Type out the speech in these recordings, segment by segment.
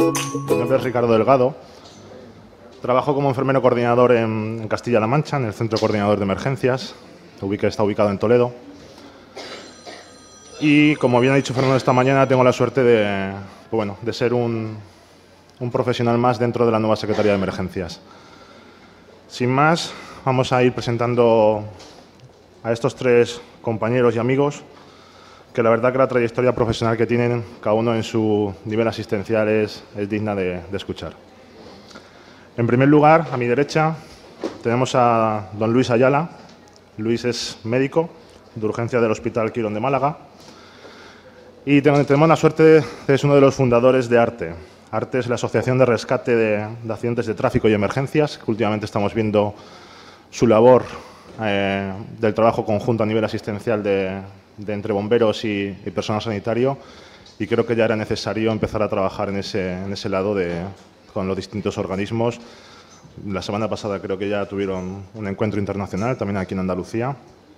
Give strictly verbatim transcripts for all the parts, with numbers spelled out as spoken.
Mi nombre es Ricardo Delgado. Trabajo como enfermero coordinador en Castilla-La Mancha, en el Centro Coordinador de Emergencias, que está ubicado en Toledo. Y, como bien ha dicho Fernando esta mañana, tengo la suerte de, bueno, de ser un, un profesional más dentro de la nueva Secretaría de Emergencias. Sin más, vamos a ir presentando a estos tres compañeros y amigos, que la verdad que la trayectoria profesional que tienen, cada uno en su nivel asistencial, es, es digna de, de escuchar. En primer lugar, a mi derecha, tenemos a don Luis Ayala. Luis es médico de urgencia del Hospital Quirón de Málaga. Y tenemos la suerte de ser uno de los fundadores de ARTE. ARTE es la Asociación de Rescate de, de Accidentes de Tráfico y Emergencias, que últimamente estamos viendo su labor eh, del trabajo conjunto a nivel asistencial de, de entre bomberos y, y personal sanitario, y creo que ya era necesario empezar a trabajar en ese, en ese lado de, con los distintos organismos. La semana pasada creo que ya tuvieron un encuentro internacional, también aquí en Andalucía,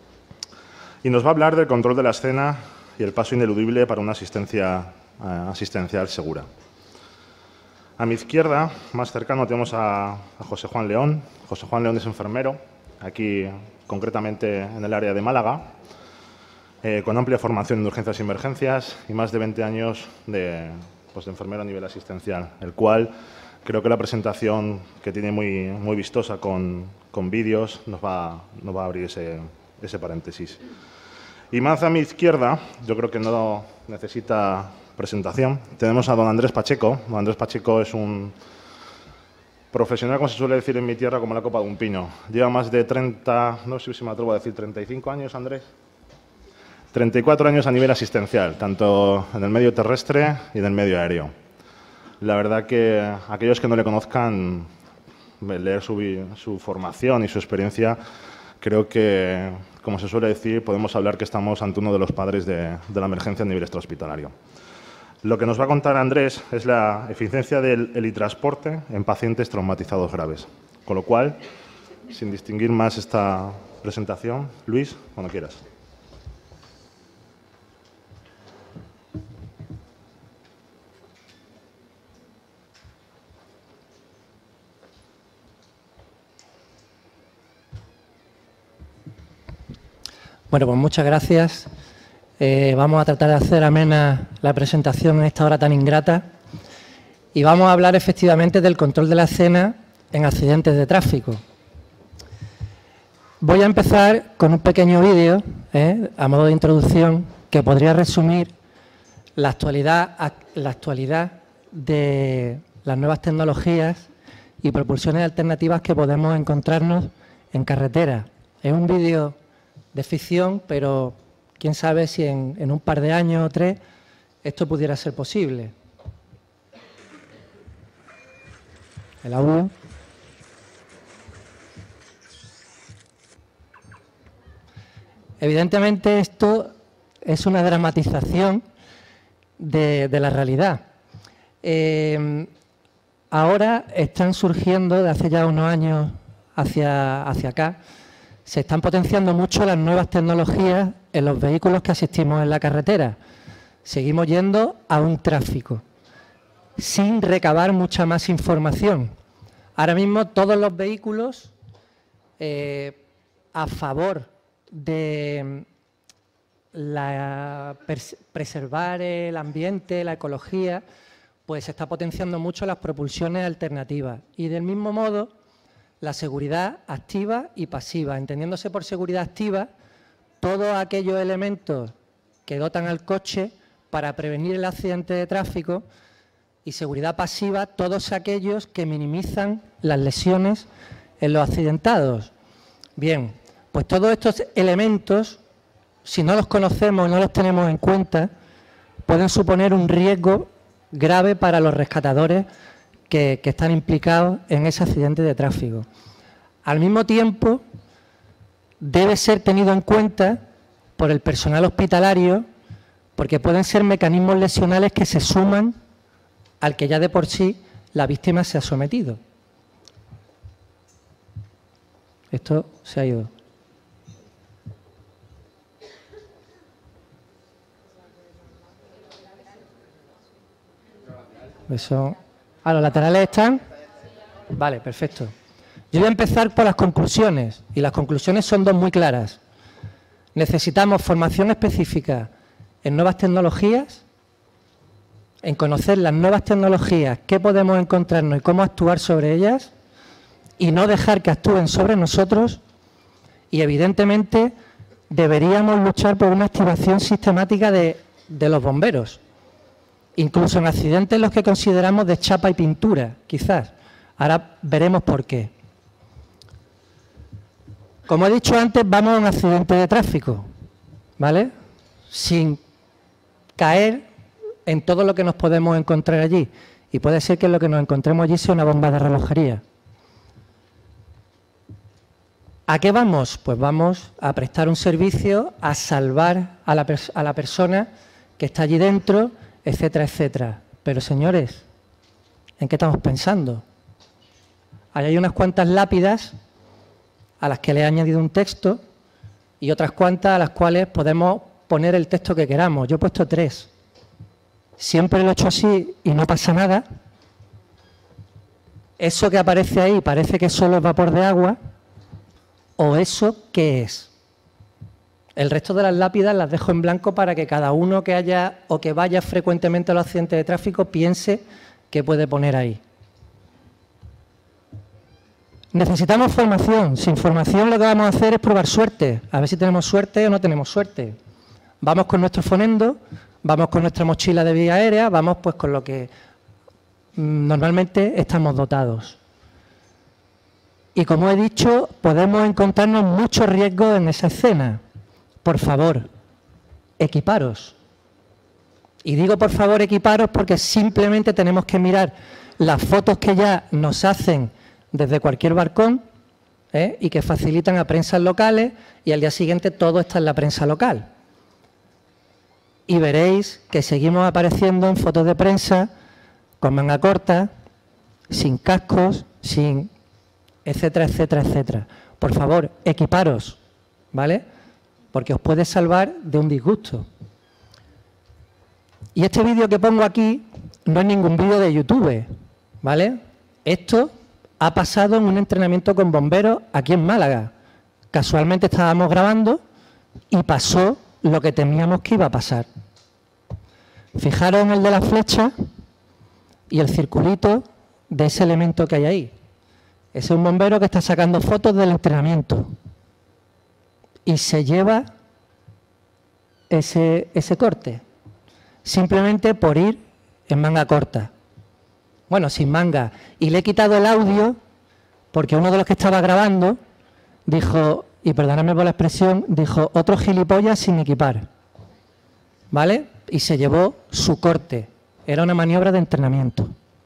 y nos va a hablar del control de la escena y el paso ineludible para una asistencia eh, asistencial segura. A mi izquierda, más cercano, tenemos a, a José Juan León. José Juan León es enfermero, aquí concretamente en el área de Málaga, eh, con amplia formación en urgencias y emergencias y más de veinte años de, pues, de enfermero a nivel asistencial, el cual creo que la presentación, que tiene muy, muy vistosa con, con vídeos, nos va, nos va a abrir ese, ese paréntesis. Y más a mi izquierda, yo creo que no necesita presentación, tenemos a don Andrés Pacheco. Don Andrés Pacheco es un profesional, como se suele decir en mi tierra, como la copa de un pino. Lleva más de treinta, no sé si me atrevo a decir treinta y cinco años, Andrés. treinta y cuatro años a nivel asistencial, tanto en el medio terrestre y en el medio aéreo. La verdad que aquellos que no le conozcan, leer su, su formación y su experiencia, creo que, como se suele decir, podemos hablar que estamos ante uno de los padres de, de la emergencia a nivel extrahospitalario. Lo que nos va a contar Andrés es la eficiencia del helitransporte en pacientes traumatizados graves. Con lo cual, sin distinguir más esta presentación, Luis, cuando quieras. Bueno, pues muchas gracias. Eh, vamos a tratar de hacer amena la presentación en esta hora tan ingrata y vamos a hablar efectivamente del control de la escena en accidentes de tráfico. Voy a empezar con un pequeño vídeo, eh, a modo de introducción, que podría resumir la actualidad, la actualidad de las nuevas tecnologías y propulsiones alternativas que podemos encontrarnos en carretera. Es un vídeo de ficción, pero quién sabe si en, en un par de años o tres esto pudiera ser posible. El audio. Evidentemente esto es una dramatización de, de la realidad. Eh, ahora están surgiendo, de hace ya unos años hacia, hacia acá, se están potenciando mucho las nuevas tecnologías en los vehículos que asistimos en la carretera. Seguimos yendo a un tráfico, sin recabar mucha más información. Ahora mismo todos los vehículos, eh, a favor de la, preservar el ambiente, la ecología, pues se está potenciando mucho las propulsiones alternativas. Y del mismo modo, la seguridad activa y pasiva, entendiéndose por seguridad activa todos aquellos elementos que dotan al coche para prevenir el accidente de tráfico, y seguridad pasiva todos aquellos que minimizan las lesiones en los accidentados. Bien, pues todos estos elementos, si no los conocemos y no los tenemos en cuenta, pueden suponer un riesgo grave para los rescatadores que, que están implicados en ese accidente de tráfico. Al mismo tiempo, debe ser tenido en cuenta por el personal hospitalario, porque pueden ser mecanismos lesionales que se suman al que ya de por sí la víctima se ha sometido. Esto se ha ido. Eso ¿A los laterales están? Vale, perfecto. Yo voy a empezar por las conclusiones, y las conclusiones son dos muy claras. Necesitamos formación específica en nuevas tecnologías, en conocer las nuevas tecnologías, qué podemos encontrarnos y cómo actuar sobre ellas, y no dejar que actúen sobre nosotros, y evidentemente deberíamos luchar por una activación sistemática de, de los bomberos, incluso en accidentes en los que consideramos de chapa y pintura, quizás. Ahora veremos por qué. Como he dicho antes, vamos a un accidente de tráfico, ¿vale? Sin caer en todo lo que nos podemos encontrar allí. Y puede ser que lo que nos encontremos allí sea una bomba de relojería. ¿A qué vamos? Pues vamos a prestar un servicio, a salvar a la, a la persona que está allí dentro, etcétera, etcétera. Pero, señores, ¿en qué estamos pensando? Ahí hay unas cuantas lápidas a las que le he añadido un texto y otras cuantas a las cuales podemos poner el texto que queramos. Yo he puesto tres. Siempre lo he hecho así y no pasa nada. Eso que aparece ahí parece que solo es vapor de agua. ¿O eso qué es? El resto de las lápidas las dejo en blanco para que cada uno que haya o que vaya frecuentemente a los accidentes de tráfico piense qué puede poner ahí. Necesitamos formación. Sin formación lo que vamos a hacer es probar suerte. A ver si tenemos suerte o no tenemos suerte. Vamos con nuestro fonendo, vamos con nuestra mochila de vía aérea, vamos pues con lo que normalmente estamos dotados. Y como he dicho, podemos encontrarnos muchos riesgos en esa escena. Por favor, equiparos. Y digo por favor equiparos porque simplemente tenemos que mirar las fotos que ya nos hacen desde cualquier barcón ¿eh? y que facilitan a prensas locales y al día siguiente todo está en la prensa local. Y veréis que seguimos apareciendo en fotos de prensa con manga corta, sin cascos, sin etcétera, etcétera, etcétera. Por favor, equiparos, ¿vale? Porque os puede salvar de un disgusto. Y este vídeo que pongo aquí no es ningún vídeo de YouTube, ¿vale? Esto ha pasado en un entrenamiento con bomberos aquí en Málaga. Casualmente estábamos grabando y pasó lo que temíamos que iba a pasar. Fijaros en el de la flecha y el circulito de ese elemento que hay ahí. Ese es un bombero que está sacando fotos del entrenamiento y se lleva ese, ese corte, simplemente por ir en manga corta. Bueno, sin manga. Y le he quitado el audio porque uno de los que estaba grabando dijo, y perdóname por la expresión, dijo, otro gilipollas sin equipar. ¿Vale? Y se llevó su corte. Era una maniobra de entrenamiento.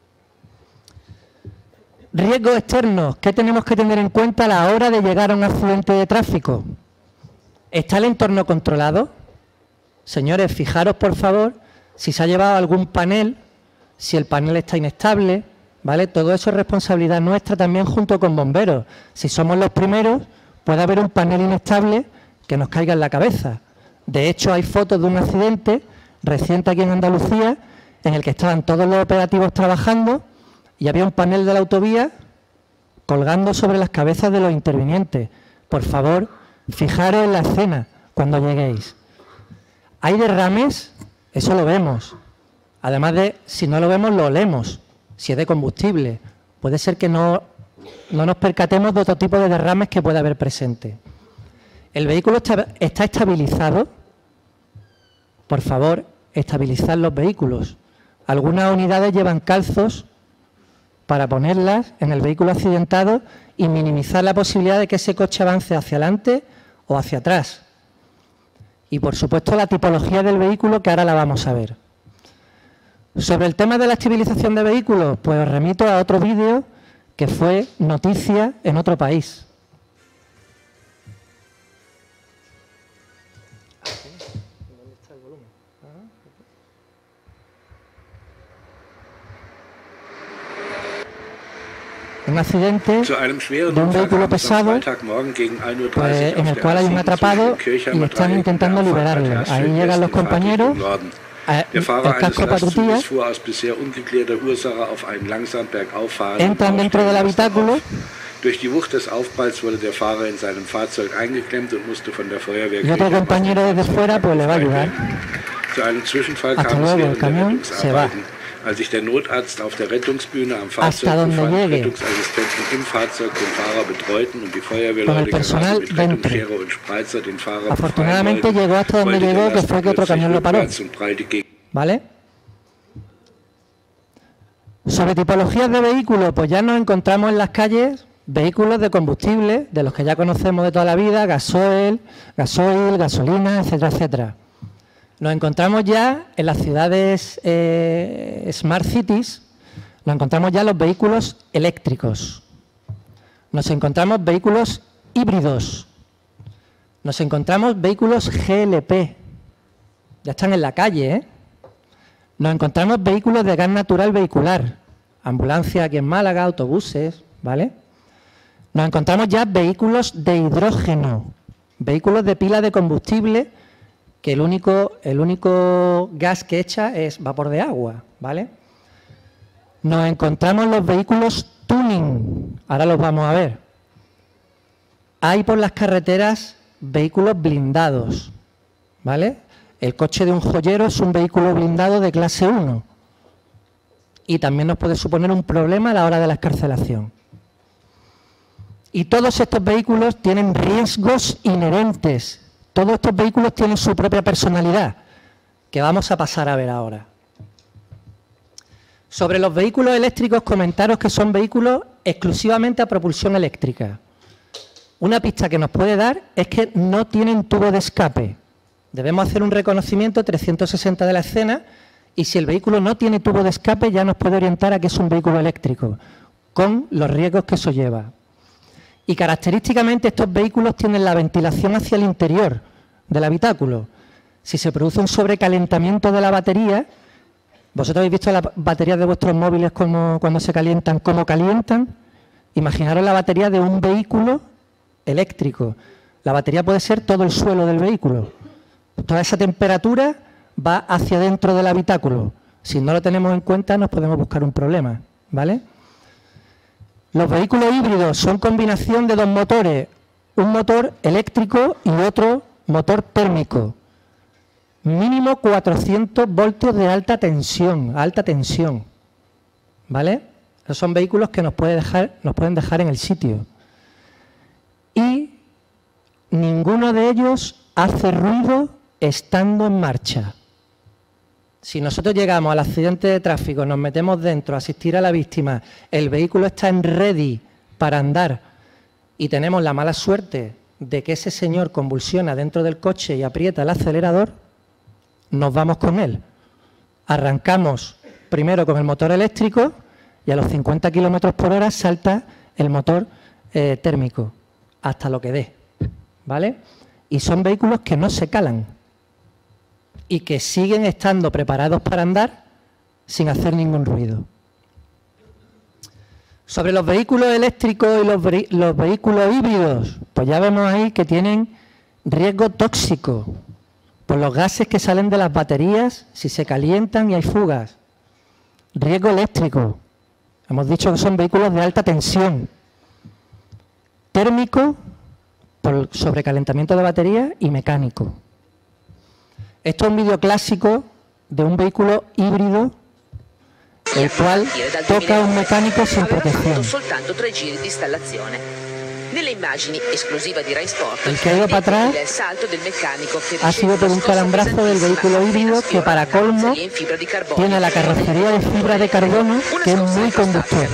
Riesgos externos. ¿Qué tenemos que tener en cuenta a la hora de llegar a un accidente de tráfico? ¿Está el entorno controlado? Señores, fijaros por favor si se ha llevado algún panel, si el panel está inestable, ¿vale? Todo eso es responsabilidad nuestra también junto con bomberos. Si somos los primeros, puede haber un panel inestable que nos caiga en la cabeza. De hecho, hay fotos de un accidente reciente aquí en Andalucía en el que estaban todos los operativos trabajando y había un panel de la autovía colgando sobre las cabezas de los intervinientes. Por favor, fijaros en la escena cuando lleguéis. ¿Hay derrames? Eso lo vemos. Además de, si no lo vemos, lo olemos. Si es de combustible. Puede ser que no, no nos percatemos de otro tipo de derrames que pueda haber presente. ¿El vehículo está, está estabilizado? Por favor, estabilizar los vehículos. Algunas unidades llevan calzos para ponerlas en el vehículo accidentado y minimizar la posibilidad de que ese coche avance hacia adelante o hacia atrás. Y, por supuesto, la tipología del vehículo, que ahora la vamos a ver. Sobre el tema de la estabilización de vehículos, pues os remito a otro vídeo que fue noticia en otro país. Un accidente de un vehículo pesado pues, en el cual hay un atrapado y están intentando liberarlo. Ahí llegan los compañeros el casco patrulla, entran dentro del habitáculo. Durch die Wucht des Aufpralls wurde der Fahrer in seinem Fahrzeug eingeklemmt und musste von der Feuerwehr y otro compañero desde fuera pues le va a ayudar. Zu einem Zwischenfall kam es während der Rettungsarbeiten. Als sich der Notarzt auf der Rettungsbühne am Fahrzeug befand, Rettungsassistenten im Fahrzeug den Fahrer betreuten und die Feuerwehrleute gerade mit Rettungsschere und Spreizer den Fahrer Afortunadamente llegó hasta donde llegó, que fue que otro camión lo paró. ¿Vale? Sobre tipologías de vehículos, pues ya nos encontramos en las calles vehículos de combustible, de los que ya conocemos de toda la vida, gasoil, gasoil, gasolina, etcétera, etcétera. Nos encontramos ya en las ciudades eh, Smart Cities, nos encontramos ya los vehículos eléctricos, nos encontramos vehículos híbridos, nos encontramos vehículos G L P, ya están en la calle, ¿eh? Nos encontramos vehículos de gas natural vehicular, ambulancia aquí en Málaga, autobuses, ¿vale? Nos encontramos ya vehículos de hidrógeno, vehículos de pila de combustible, que el único, el único gas que echa es vapor de agua, ¿vale? Nos encontramos los vehículos tuning, ahora los vamos a ver. Hay por las carreteras vehículos blindados, ¿vale? El coche de un joyero es un vehículo blindado de clase uno y también nos puede suponer un problema a la hora de la excarcelación. Y todos estos vehículos tienen riesgos inherentes. Todos estos vehículos tienen su propia personalidad, que vamos a pasar a ver ahora. Sobre los vehículos eléctricos, comentaros que son vehículos exclusivamente a propulsión eléctrica. Una pista que nos puede dar es que no tienen tubo de escape. Debemos hacer un reconocimiento trescientos sesenta de la escena y si el vehículo no tiene tubo de escape ya nos puede orientar a que es un vehículo eléctrico, con los riesgos que eso lleva. Y característicamente estos vehículos tienen la ventilación hacia el interior del habitáculo. Si se produce un sobrecalentamiento de la batería, vosotros habéis visto las baterías de vuestros móviles como, cuando se calientan, cómo calientan. Imaginaros la batería de un vehículo eléctrico. La batería puede ser todo el suelo del vehículo. Toda esa temperatura va hacia dentro del habitáculo. Si no lo tenemos en cuenta, nos podemos buscar un problema, ¿vale? Los vehículos híbridos son combinación de dos motores, un motor eléctrico y otro motor térmico. Mínimo cuatrocientos voltios de alta tensión, alta tensión, ¿vale? Esos son vehículos que nos, puede dejar, nos pueden dejar en el sitio. Y ninguno de ellos hace ruido estando en marcha. Si nosotros llegamos al accidente de tráfico, nos metemos dentro a asistir a la víctima, el vehículo está en ready para andar y tenemos la mala suerte de que ese señor convulsiona dentro del coche y aprieta el acelerador, nos vamos con él. Arrancamos primero con el motor eléctrico y a los cincuenta kilómetros por hora salta el motor eh, térmico, hasta lo que dé, ¿vale? Y son vehículos que no se calan y que siguen estando preparados para andar sin hacer ningún ruido. Sobre los vehículos eléctricos y los, los vehículos híbridos, pues ya vemos ahí que tienen riesgo tóxico por los gases que salen de las baterías si se calientan y hay fugas. Riesgo eléctrico, hemos dicho que son vehículos de alta tensión. Térmico, por sobrecalentamiento de batería, y mecánico. Esto es un vídeo clásico de un vehículo híbrido, el cual toca a un mecánico sin protección. El que ha ido para atrás ha sido por un calambrazo del vehículo híbrido que, para colmo, tiene la carrocería de fibra de carbono, que es muy conductor.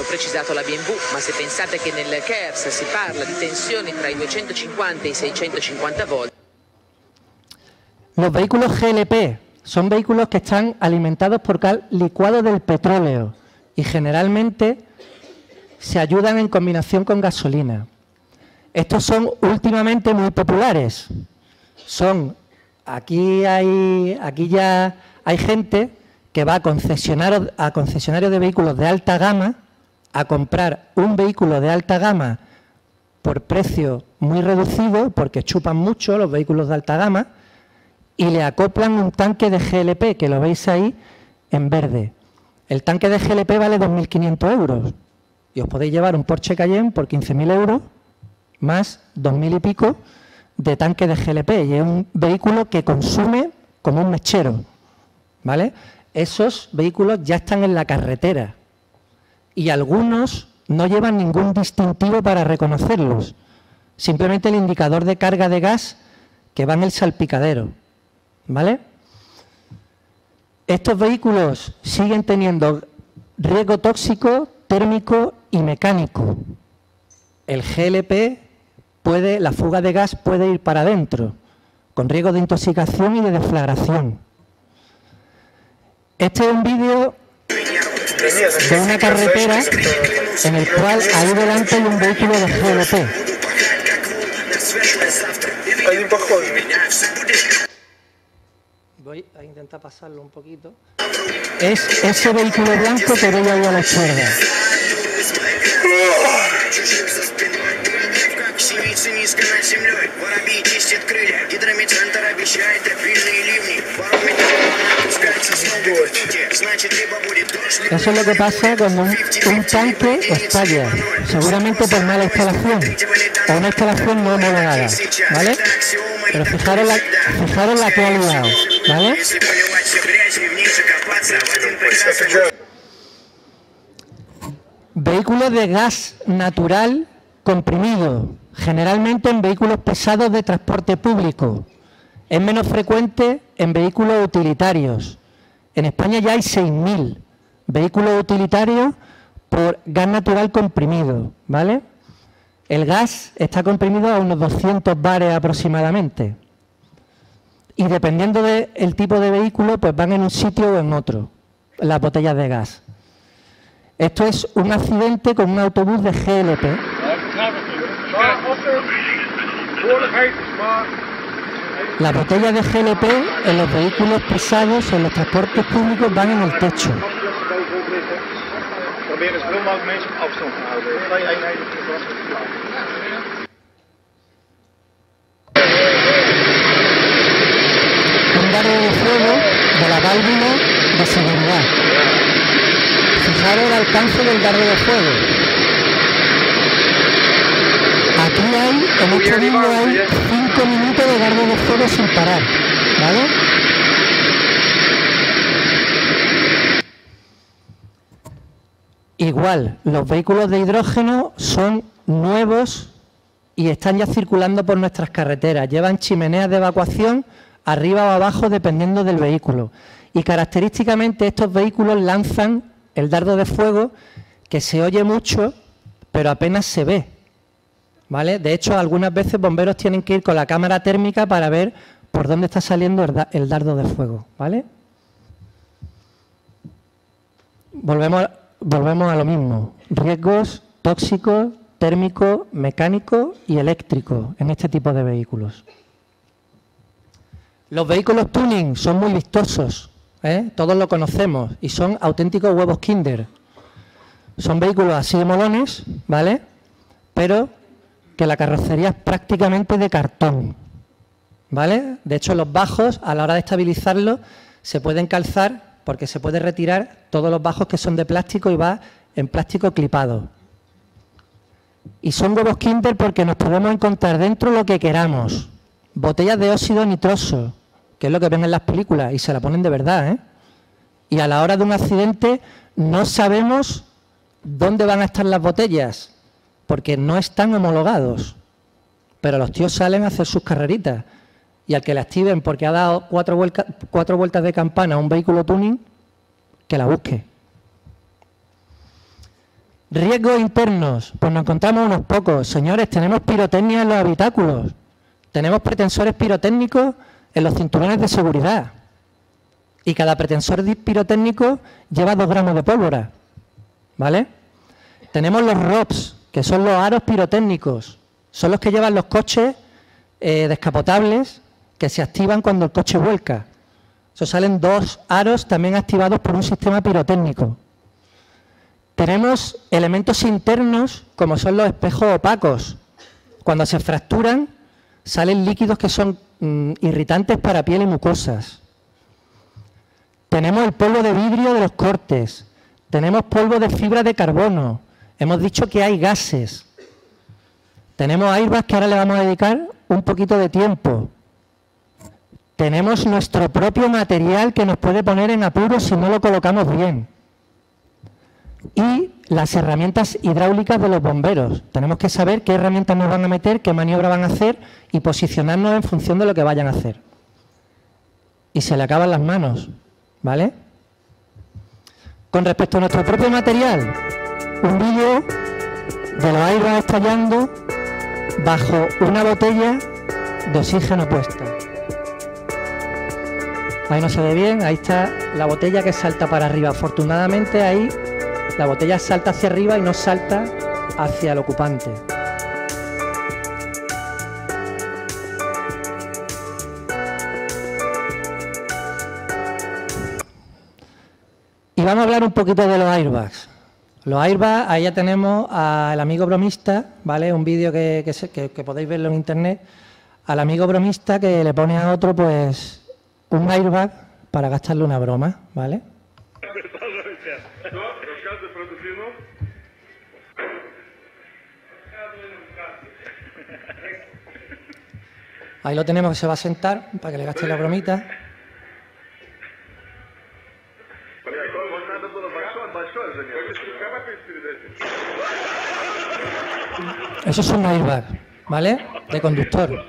Los vehículos G L P son vehículos que están alimentados por licuado del petróleo y generalmente se ayudan en combinación con gasolina. Estos son últimamente muy populares. Son, aquí hay, aquí ya hay gente que va a concesionarios, a concesionarios de vehículos de alta gama a comprar un vehículo de alta gama por precio muy reducido, porque chupan mucho los vehículos de alta gama, y le acoplan un tanque de G L P, que lo veis ahí en verde. El tanque de G L P vale dos mil quinientos euros y os podéis llevar un Porsche Cayenne por quince mil euros más dos mil y pico de tanque de G L P, y es un vehículo que consume como un mechero, ¿vale? Esos vehículos ya están en la carretera y algunos no llevan ningún distintivo para reconocerlos, simplemente el indicador de carga de gas que va en el salpicadero, ¿vale? Estos vehículos siguen teniendo riesgo tóxico, térmico y mecánico. El G L P puede, la fuga de gas puede ir para adentro, con riesgo de intoxicación y de deflagración. Este es un vídeo de una carretera en el cual ahí delante hay un vehículo de G L P. Voy a intentar pasarlo un poquito. Es ese vehículo blanco que veis ahí a la izquierda. Eso es lo que pasa cuando un, un tanque estalla, seguramente por mala instalación o una instalación no homologada, ¿vale? Pero fijaros la, fijaros la que ha liado, ¿vale? Vehículos de gas natural comprimido, generalmente en vehículos pesados de transporte público. Es menos frecuente en vehículos utilitarios. En España ya hay seis mil vehículos utilitarios por gas natural comprimido, ¿vale? El gas está comprimido a unos doscientos bares aproximadamente. Y dependiendo del tipo de vehículo, pues van en un sitio o en otro, las botellas de gas. Esto es un accidente con un autobús de G L P. Las botellas de G L P en los vehículos pesados, en los transportes públicos, van en el techo. Un dardo de fuego de la válvula de seguridad. Fijaros el alcance del dardo de fuego. Aquí hay, en este vídeo hay cinco minutos de dardo de fuego sin parar, ¿vale? Igual, los vehículos de hidrógeno son nuevos y están ya circulando por nuestras carreteras. Llevan chimeneas de evacuación arriba o abajo dependiendo del vehículo. Y característicamente estos vehículos lanzan el dardo de fuego que se oye mucho, pero apenas se ve, ¿vale? De hecho, algunas veces bomberos tienen que ir con la cámara térmica para ver por dónde está saliendo el, da el dardo de fuego, ¿vale? Volvemos, volvemos a lo mismo. Riesgos tóxicos, térmicos, mecánicos y eléctricos en este tipo de vehículos. Los vehículos tuning son muy vistosos, ¿eh? Todos lo conocemos y son auténticos huevos Kinder. Son vehículos así de molones, ¿vale? Pero que la carrocería es prácticamente de cartón, ¿vale? De hecho, los bajos, a la hora de estabilizarlos, se pueden calzar porque se puede retirar todos los bajos que son de plástico y va en plástico clipado. Y son huevos Kinder porque nos podemos encontrar dentro lo que queramos. Botellas de óxido nitroso, que es lo que ven en las películas, y se la ponen de verdad, ¿eh? Y a la hora de un accidente no sabemos dónde van a estar las botellas, porque no están homologados. Pero los tíos salen a hacer sus carreritas. Y al que la activen porque ha dado cuatro, vuelca, cuatro vueltas de campana a un vehículo tuning, que la busque. Riesgos internos. Pues nos encontramos unos pocos. Señores, tenemos pirotecnia en los habitáculos. Tenemos pretensores pirotécnicos en los cinturones de seguridad. Y cada pretensor pirotécnico lleva dos gramos de pólvora, ¿vale? Tenemos los R O Ps, que son los aros pirotécnicos. Son los que llevan los coches eh, descapotables que se activan cuando el coche vuelca. Eso salen dos aros también activados por un sistema pirotécnico. Tenemos elementos internos como son los espejos opacos. Cuando se fracturan, salen líquidos que son mmm, irritantes para piel y mucosas. Tenemos el polvo de vidrio de los cortes. Tenemos polvo de fibra de carbono. Hemos dicho que hay gases. Tenemos airbags que ahora le vamos a dedicar un poquito de tiempo. Tenemos nuestro propio material que nos puede poner en apuros si no lo colocamos bien. Y las herramientas hidráulicas de los bomberos. Tenemos que saber qué herramientas nos van a meter, qué maniobra van a hacer y posicionarnos en función de lo que vayan a hacer. Y se le acaban las manos, ¿vale? Con respecto a nuestro propio material, un vídeo de los airbags estallando bajo una botella de oxígeno puesta. Ahí no se ve bien, ahí está la botella que salta para arriba. Afortunadamente ahí la botella salta hacia arriba y no salta hacia el ocupante. Y vamos a hablar un poquito de los airbags. Los airbags, ahí ya tenemos al amigo bromista, ¿vale? Un vídeo que, que, que, que podéis verlo en internet. Al amigo bromista que le pone a otro, pues, un airbag para gastarle una broma, ¿vale? Ahí lo tenemos, que se va a sentar para que le gaste la bromita. Eso es un airbag, ¿vale? De conductor.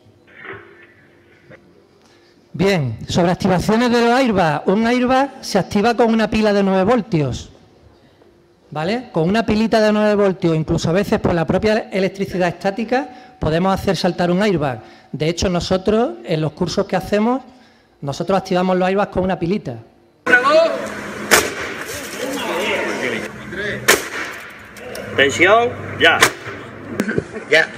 Bien, sobre activaciones de los airbags. Un airbag se activa con una pila de nueve voltios, ¿vale? Con una pilita de nueve voltios, incluso a veces por la propia electricidad estática, podemos hacer saltar un airbag. De hecho, nosotros, en los cursos que hacemos, nosotros activamos los airbags con una pilita. Tensión, ya. Ya.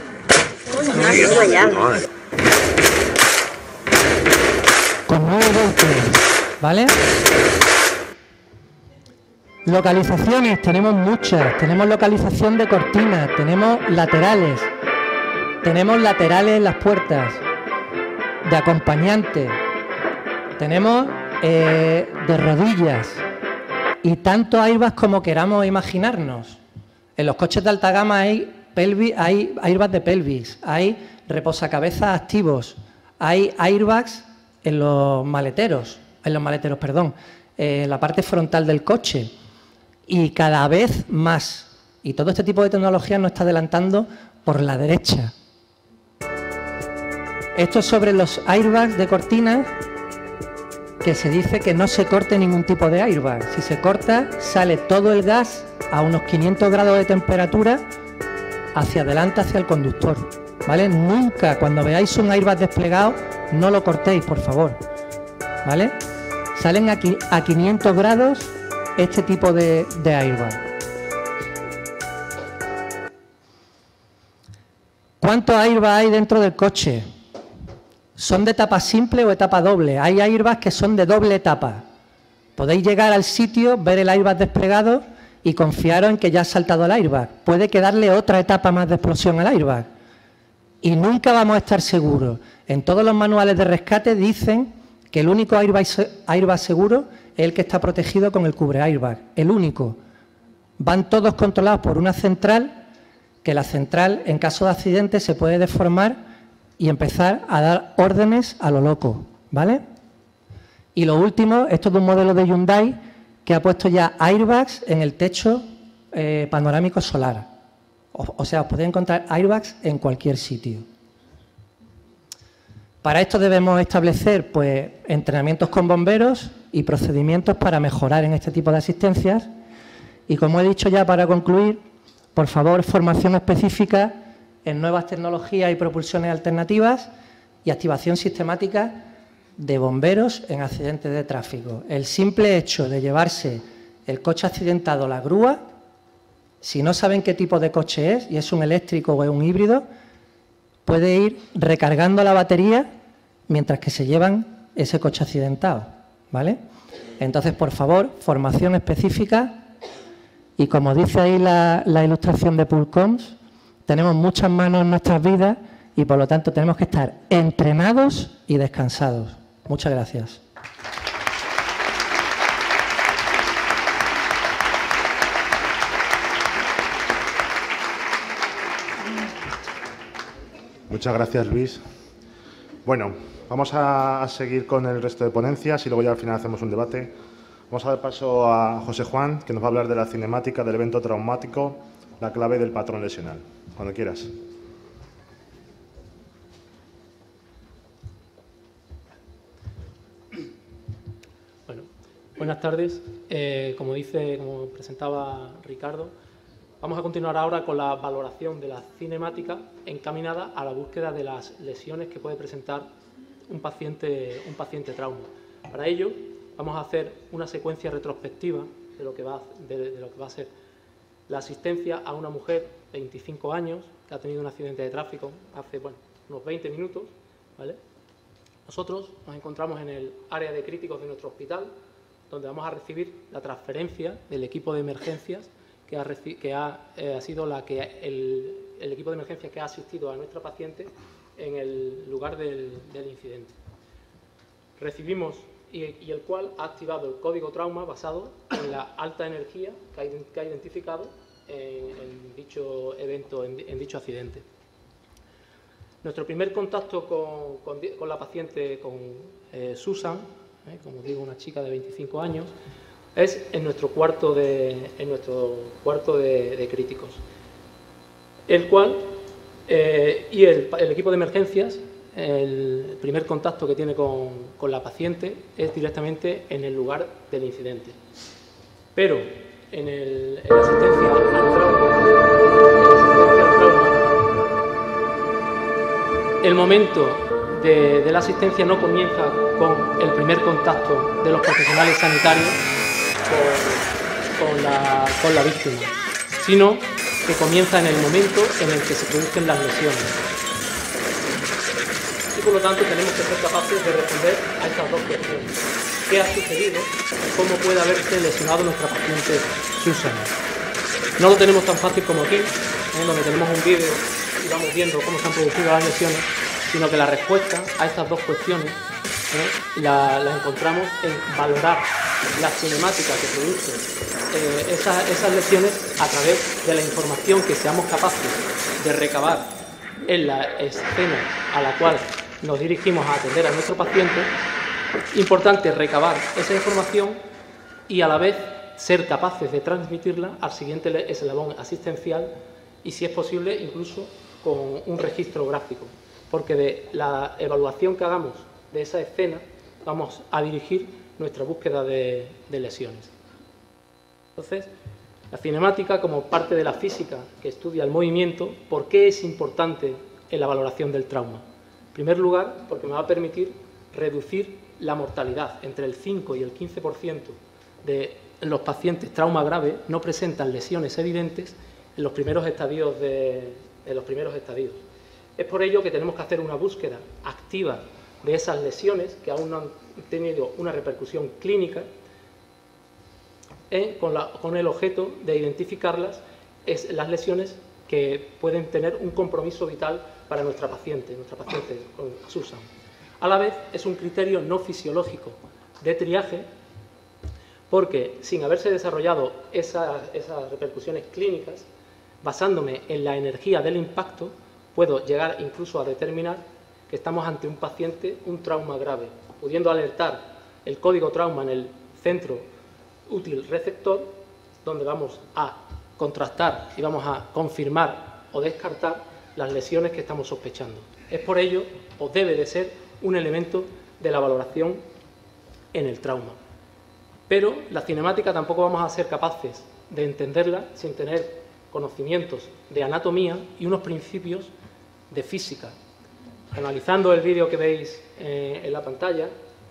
Con nueve voltios, ¿vale? Localizaciones, tenemos muchas. Tenemos localización de cortinas, tenemos laterales, tenemos laterales en las puertas, de acompañante, tenemos eh, de rodillas y tantos airbags como queramos imaginarnos. En los coches de alta gama hay, pelvis, hay airbags de pelvis, hay reposacabezas activos, hay airbags en los maleteros, en los maleteros, perdón, en la parte frontal del coche y cada vez más. Y todo este tipo de tecnología nos está adelantando por la derecha. Esto es sobre los airbags de cortina, que se dice que no se corte ningún tipo de airbag. Si se corta, sale todo el gas a unos quinientos grados de temperatura hacia adelante, hacia el conductor, ¿vale? Nunca, cuando veáis un airbag desplegado, no lo cortéis, por favor, ¿vale? Salen aquí a quinientos grados este tipo de, de airbag. ¿Cuántos airbags hay dentro del coche? ¿Son de etapa simple o etapa doble? Hay airbags que son de doble etapa. Podéis llegar al sitio, ver el airbag desplegado y confiaros en que ya ha saltado el airbag. Puede quedarle otra etapa más de explosión al airbag. Y nunca vamos a estar seguros. En todos los manuales de rescate dicen que el único airbag, airbag seguro es el que está protegido con el cubre airbag. El único. Van todos controlados por una central, que la central, en caso de accidente, se puede deformar y empezar a dar órdenes a lo loco, ¿vale? Y lo último, esto es de un modelo de Hyundai que ha puesto ya airbags en el techo eh, panorámico solar. O, o sea, os podéis encontrar airbags en cualquier sitio. Para esto debemos establecer, pues, entrenamientos con bomberos y procedimientos para mejorar en este tipo de asistencias. Y como he dicho ya para concluir, por favor, formación específica en nuevas tecnologías y propulsiones alternativas y activación sistemática de bomberos en accidentes de tráfico. El simple hecho de llevarse el coche accidentado a la grúa, si no saben qué tipo de coche es, y es un eléctrico o es un híbrido, puede ir recargando la batería mientras que se llevan ese coche accidentado, ¿vale? Entonces, por favor, formación específica y, como dice ahí la, la ilustración de Pulcoms, tenemos muchas manos en nuestras vidas y por lo tanto tenemos que estar entrenados y descansados. Muchas gracias. Muchas gracias, Luis. Bueno, vamos a seguir con el resto de ponencias y luego ya al final hacemos un debate. Vamos a dar paso a José Juan, que nos va a hablar de la cinemática del evento traumático, la clave del patrón lesional. Cuando quieras. Bueno, buenas tardes. Eh, como dice, como presentaba Ricardo, vamos a continuar ahora con la valoración de la cinemática encaminada a la búsqueda de las lesiones que puede presentar un paciente, un paciente trauma. Para ello, vamos a hacer una secuencia retrospectiva de lo que va, de, de lo que va a ser la asistencia a una mujer de veinticinco años que ha tenido un accidente de tráfico hace bueno, unos veinte minutos. ¿Vale? Nosotros nos encontramos en el área de críticos de nuestro hospital, donde vamos a recibir la transferencia del equipo de emergencias que ha, que ha, eh, ha sido la que el, el equipo de emergencias que ha asistido a nuestra paciente en el lugar del, del incidente. Recibimos y, y el cual ha activado el código trauma basado en la alta energía que ha, que ha identificado en, en dicho evento, en, en dicho accidente. Nuestro primer contacto con, con, con la paciente, con eh, Susan, eh, como digo, una chica de veinticinco años, es en nuestro cuarto de, en nuestro cuarto de, de críticos, el cual, eh, y el, el equipo de emergencias, el primer contacto que tiene con, con la paciente es directamente en el lugar del incidente. Pero en, el, en la asistencia al trauma, el momento de, de la asistencia no comienza con el primer contacto de los profesionales sanitarios con, con, la, con la víctima, sino que comienza en el momento en el que se producen las lesiones. Y por lo tanto tenemos que ser capaces de responder a estas dos cuestiones. ¿Qué ha sucedido? ¿Cómo puede haberse lesionado nuestra paciente Susan? No lo tenemos tan fácil como aquí, ¿eh? Donde tenemos un vídeo y vamos viendo cómo se han producido las lesiones, sino que la respuesta a estas dos cuestiones ¿eh? la, la encontramos en valorar la cinemática que produce eh, esas, esas lesiones a través de la información que seamos capaces de recabar en la escena a la cual nos dirigimos a atender a nuestro paciente. Importante recabar esa información y a la vez ser capaces de transmitirla al siguiente eslabón asistencial y, si es posible, incluso con un registro gráfico, porque de la evaluación que hagamos de esa escena vamos a dirigir nuestra búsqueda de, de lesiones. Entonces, la cinemática, como parte de la física que estudia el movimiento, ¿por qué es importante en la valoración del trauma? En primer lugar, porque me va a permitir reducir la mortalidad. Entre el cinco y el quince por ciento de los pacientes trauma grave no presentan lesiones evidentes en los primeros estadios. De, en los primeros estadios. Es por ello que tenemos que hacer una búsqueda activa de esas lesiones que aún no han tenido una repercusión clínica eh, con, la, con el objeto de identificarlas, es las lesiones que pueden tener un compromiso vital para nuestra paciente, nuestra paciente Susan. A la vez, es un criterio no fisiológico de triaje, porque sin haberse desarrollado esa, esas repercusiones clínicas, basándome en la energía del impacto, puedo llegar incluso a determinar que estamos ante un paciente, un trauma grave, pudiendo alertar el código trauma en el centro útil receptor, donde vamos a contrastar y vamos a confirmar o descartar las lesiones que estamos sospechando. Es por ello, o debe de ser, un elemento de la valoración en el trauma. Pero la cinemática tampoco vamos a ser capaces de entenderla sin tener conocimientos de anatomía y unos principios de física. Analizando el vídeo que veis eh, en la pantalla,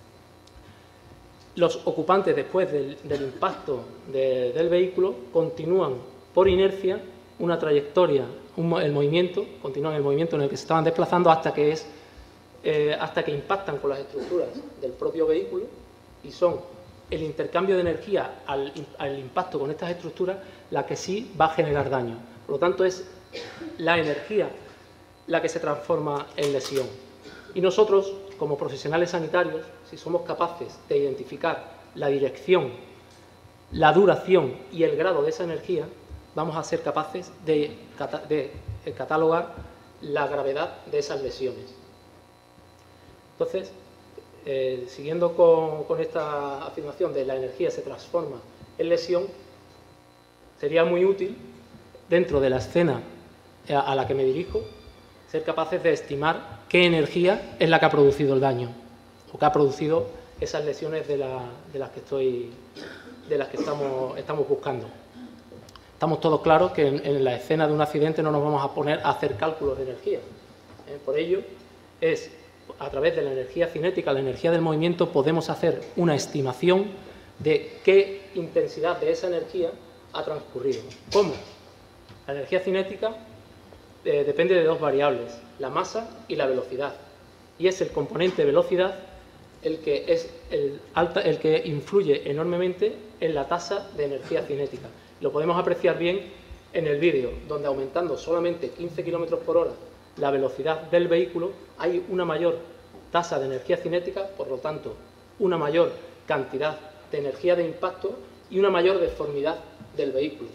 los ocupantes después del, del impacto de, del vehículo continúan por inercia una trayectoria, un, el movimiento, continúan el movimiento en el que se estaban desplazando hasta que, es, eh, hasta que impactan con las estructuras del propio vehículo, y son el intercambio de energía al, al impacto con estas estructuras la que sí va a generar daño. Por lo tanto, es la energía la que se transforma en lesión. Y nosotros, como profesionales sanitarios, si somos capaces de identificar la dirección, la duración y el grado de esa energía, vamos a ser capaces de, de catalogar la gravedad de esas lesiones. Entonces, eh, siguiendo con, con esta afirmación de la energía se transforma en lesión, sería muy útil, dentro de la escena a la que me dirijo, ser capaces de estimar qué energía es la que ha producido el daño o que ha producido esas lesiones de, la, de las que, estoy, de las que estamos, estamos buscando. Estamos todos claros que en, en la escena de un accidente no nos vamos a poner a hacer cálculos de energía. ¿Eh? Por ello, es a través de la energía cinética, la energía del movimiento, podemos hacer una estimación de qué intensidad de esa energía ha transcurrido. ¿Cómo? La energía cinética eh, depende de dos variables, la masa y la velocidad. Y es el componente velocidad el que, es el, alta, el que influye enormemente en la tasa de energía cinética. Lo podemos apreciar bien en el vídeo, donde aumentando solamente quince kilómetros por hora la velocidad del vehículo, hay una mayor tasa de energía cinética, por lo tanto, una mayor cantidad de energía de impacto y una mayor deformidad del vehículo.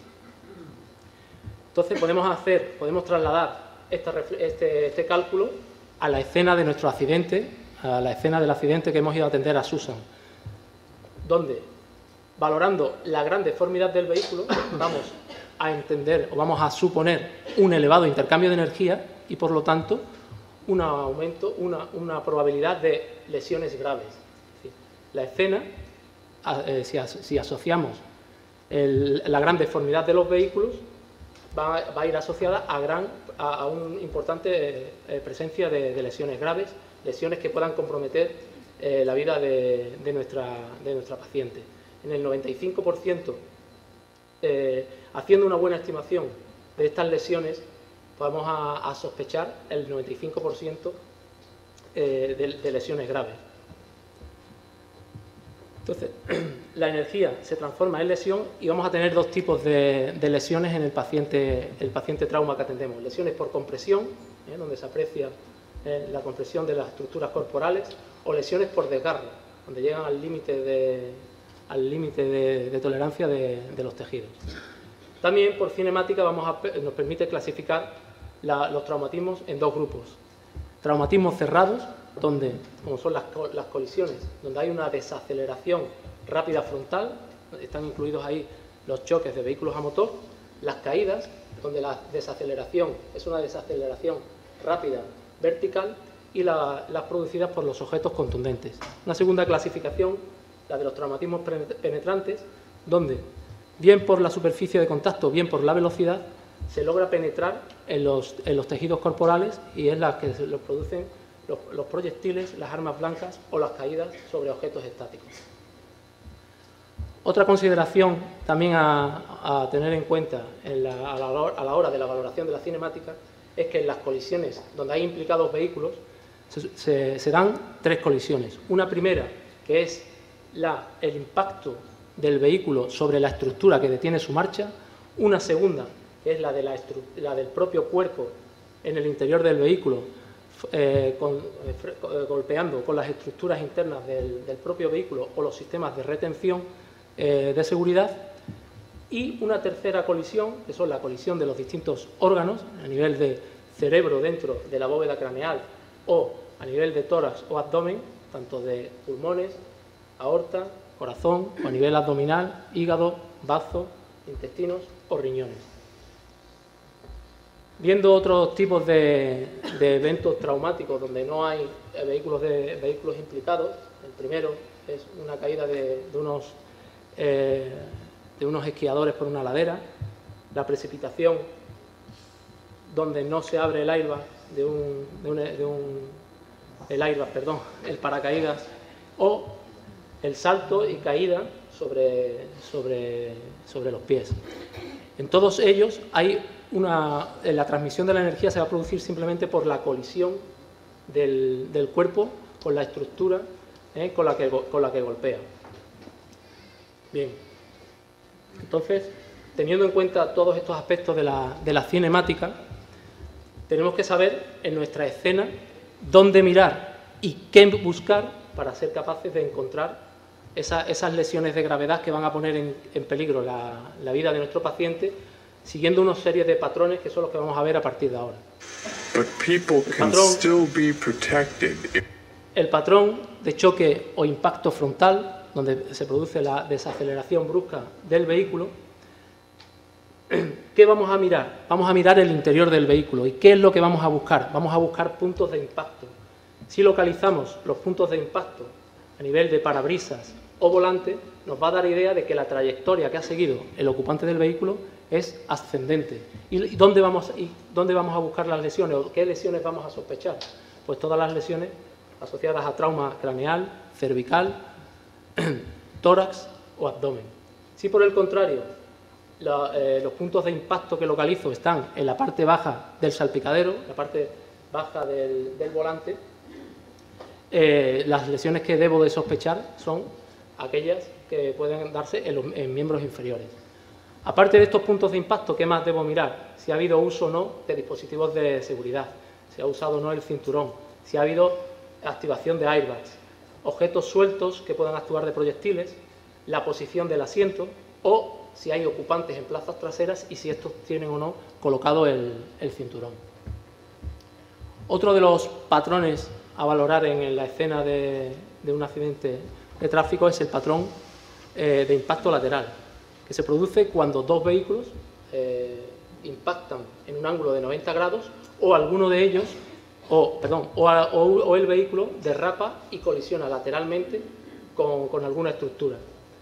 Entonces podemos hacer, podemos trasladar esta, este, este cálculo a la escena de nuestro accidente, a la escena del accidente que hemos ido a atender a Susan, donde, valorando la gran deformidad del vehículo, vamos a entender o vamos a suponer un elevado intercambio de energía y, por lo tanto, un aumento, una, una probabilidad de lesiones graves. Es decir, la escena, eh, si, as, si asociamos el, la gran deformidad de los vehículos, va, va a ir asociada a, gran, a, a una importante eh, presencia de, de lesiones graves, lesiones que puedan comprometer eh, la vida de, de, nuestra, de nuestra paciente. En el noventa y cinco por ciento, eh, haciendo una buena estimación de estas lesiones, vamos a, a sospechar el noventa y cinco por ciento eh, de, de lesiones graves. Entonces, la energía se transforma en lesión y vamos a tener dos tipos de, de lesiones en el paciente, el paciente trauma que atendemos. Lesiones por compresión, eh, donde se aprecia eh, la compresión de las estructuras corporales, o lesiones por desgarro, donde llegan al límite de, al límite de, de tolerancia de, de los tejidos. También por cinemática vamos a, nos permite clasificar la, los traumatismos en dos grupos. Traumatismos cerrados, donde, como son las, las colisiones, donde hay una desaceleración rápida frontal, están incluidos ahí los choques de vehículos a motor, las caídas, donde la desaceleración es una desaceleración rápida vertical, y la, las producidas por los objetos contundentes. Una segunda clasificación, la de los traumatismos penetrantes, donde, bien por la superficie de contacto, bien por la velocidad, se logra penetrar en los, en los tejidos corporales y es la que se los producen los, los proyectiles, las armas blancas o las caídas sobre objetos estáticos. Otra consideración también a, a tener en cuenta en la, a, la, a la hora de la valoración de la cinemática es que en las colisiones donde hay implicados vehículos se, se, se dan tres colisiones. Una primera, que es la, el impacto del vehículo sobre la estructura que detiene su marcha. Una segunda, que es la, de la, la del propio cuerpo en el interior del vehículo, eh, con, eh, golpeando con las estructuras internas del, del propio vehículo o los sistemas de retención eh, de seguridad. Y una tercera colisión, que son la colisión de los distintos órganos, a nivel de cerebro dentro de la bóveda craneal o a nivel de tórax o abdomen, tanto de pulmones, aorta, corazón, o a nivel abdominal, hígado, bazo, intestinos o riñones. Viendo otros tipos de, de eventos traumáticos donde no hay vehículos, de, vehículos implicados, el primero es una caída de, de, unos, eh, de unos esquiadores por una ladera, la precipitación donde no se abre el airbag de un, de un, de un el airbag, perdón, el paracaídas, o el salto y caída sobre, sobre, sobre los pies. En todos ellos hay una, la transmisión de la energía se va a producir simplemente por la colisión del, del cuerpo con la estructura eh, con, la que, con la que golpea. Bien, entonces, teniendo en cuenta todos estos aspectos de la, de la cinemática, tenemos que saber en nuestra escena dónde mirar y qué buscar para ser capaces de encontrar esa, esas lesiones de gravedad que van a poner en, en peligro la, la vida de nuestro paciente, siguiendo una serie de patrones que son los que vamos a ver a partir de ahora. But people can still be protected. El patrón de choque o impacto frontal, donde se produce la desaceleración brusca del vehículo, ¿qué vamos a mirar? Vamos a mirar el interior del vehículo. ¿Y qué es lo que vamos a buscar? Vamos a buscar puntos de impacto. Si localizamos los puntos de impacto a nivel de parabrisas o volante, nos va a dar idea de que la trayectoria que ha seguido el ocupante del vehículo es ascendente. ¿Y dónde vamos, y dónde vamos a buscar las lesiones? ¿O qué lesiones vamos a sospechar? Pues todas las lesiones asociadas a trauma craneal, cervical, tórax o abdomen. Si por el contrario la, eh, los puntos de impacto que localizo están en la parte baja del salpicadero, la parte baja del, del volante, eh, las lesiones que debo de sospechar son aquellas que pueden darse en, los, en miembros inferiores. Aparte de estos puntos de impacto, ¿qué más debo mirar? Si ha habido uso o no de dispositivos de seguridad, si ha usado o no el cinturón, si ha habido activación de airbags, objetos sueltos que puedan actuar de proyectiles, la posición del asiento o si hay ocupantes en plazas traseras y si estos tienen o no colocado el, el cinturón. Otro de los patrones a valorar en la escena de, de un accidente de tráfico es el patrón eh, de impacto lateral, que se produce cuando dos vehículos eh, impactan en un ángulo de noventa grados o alguno de ellos, o, perdón, o, a, o, o el vehículo derrapa y colisiona lateralmente con, con alguna estructura.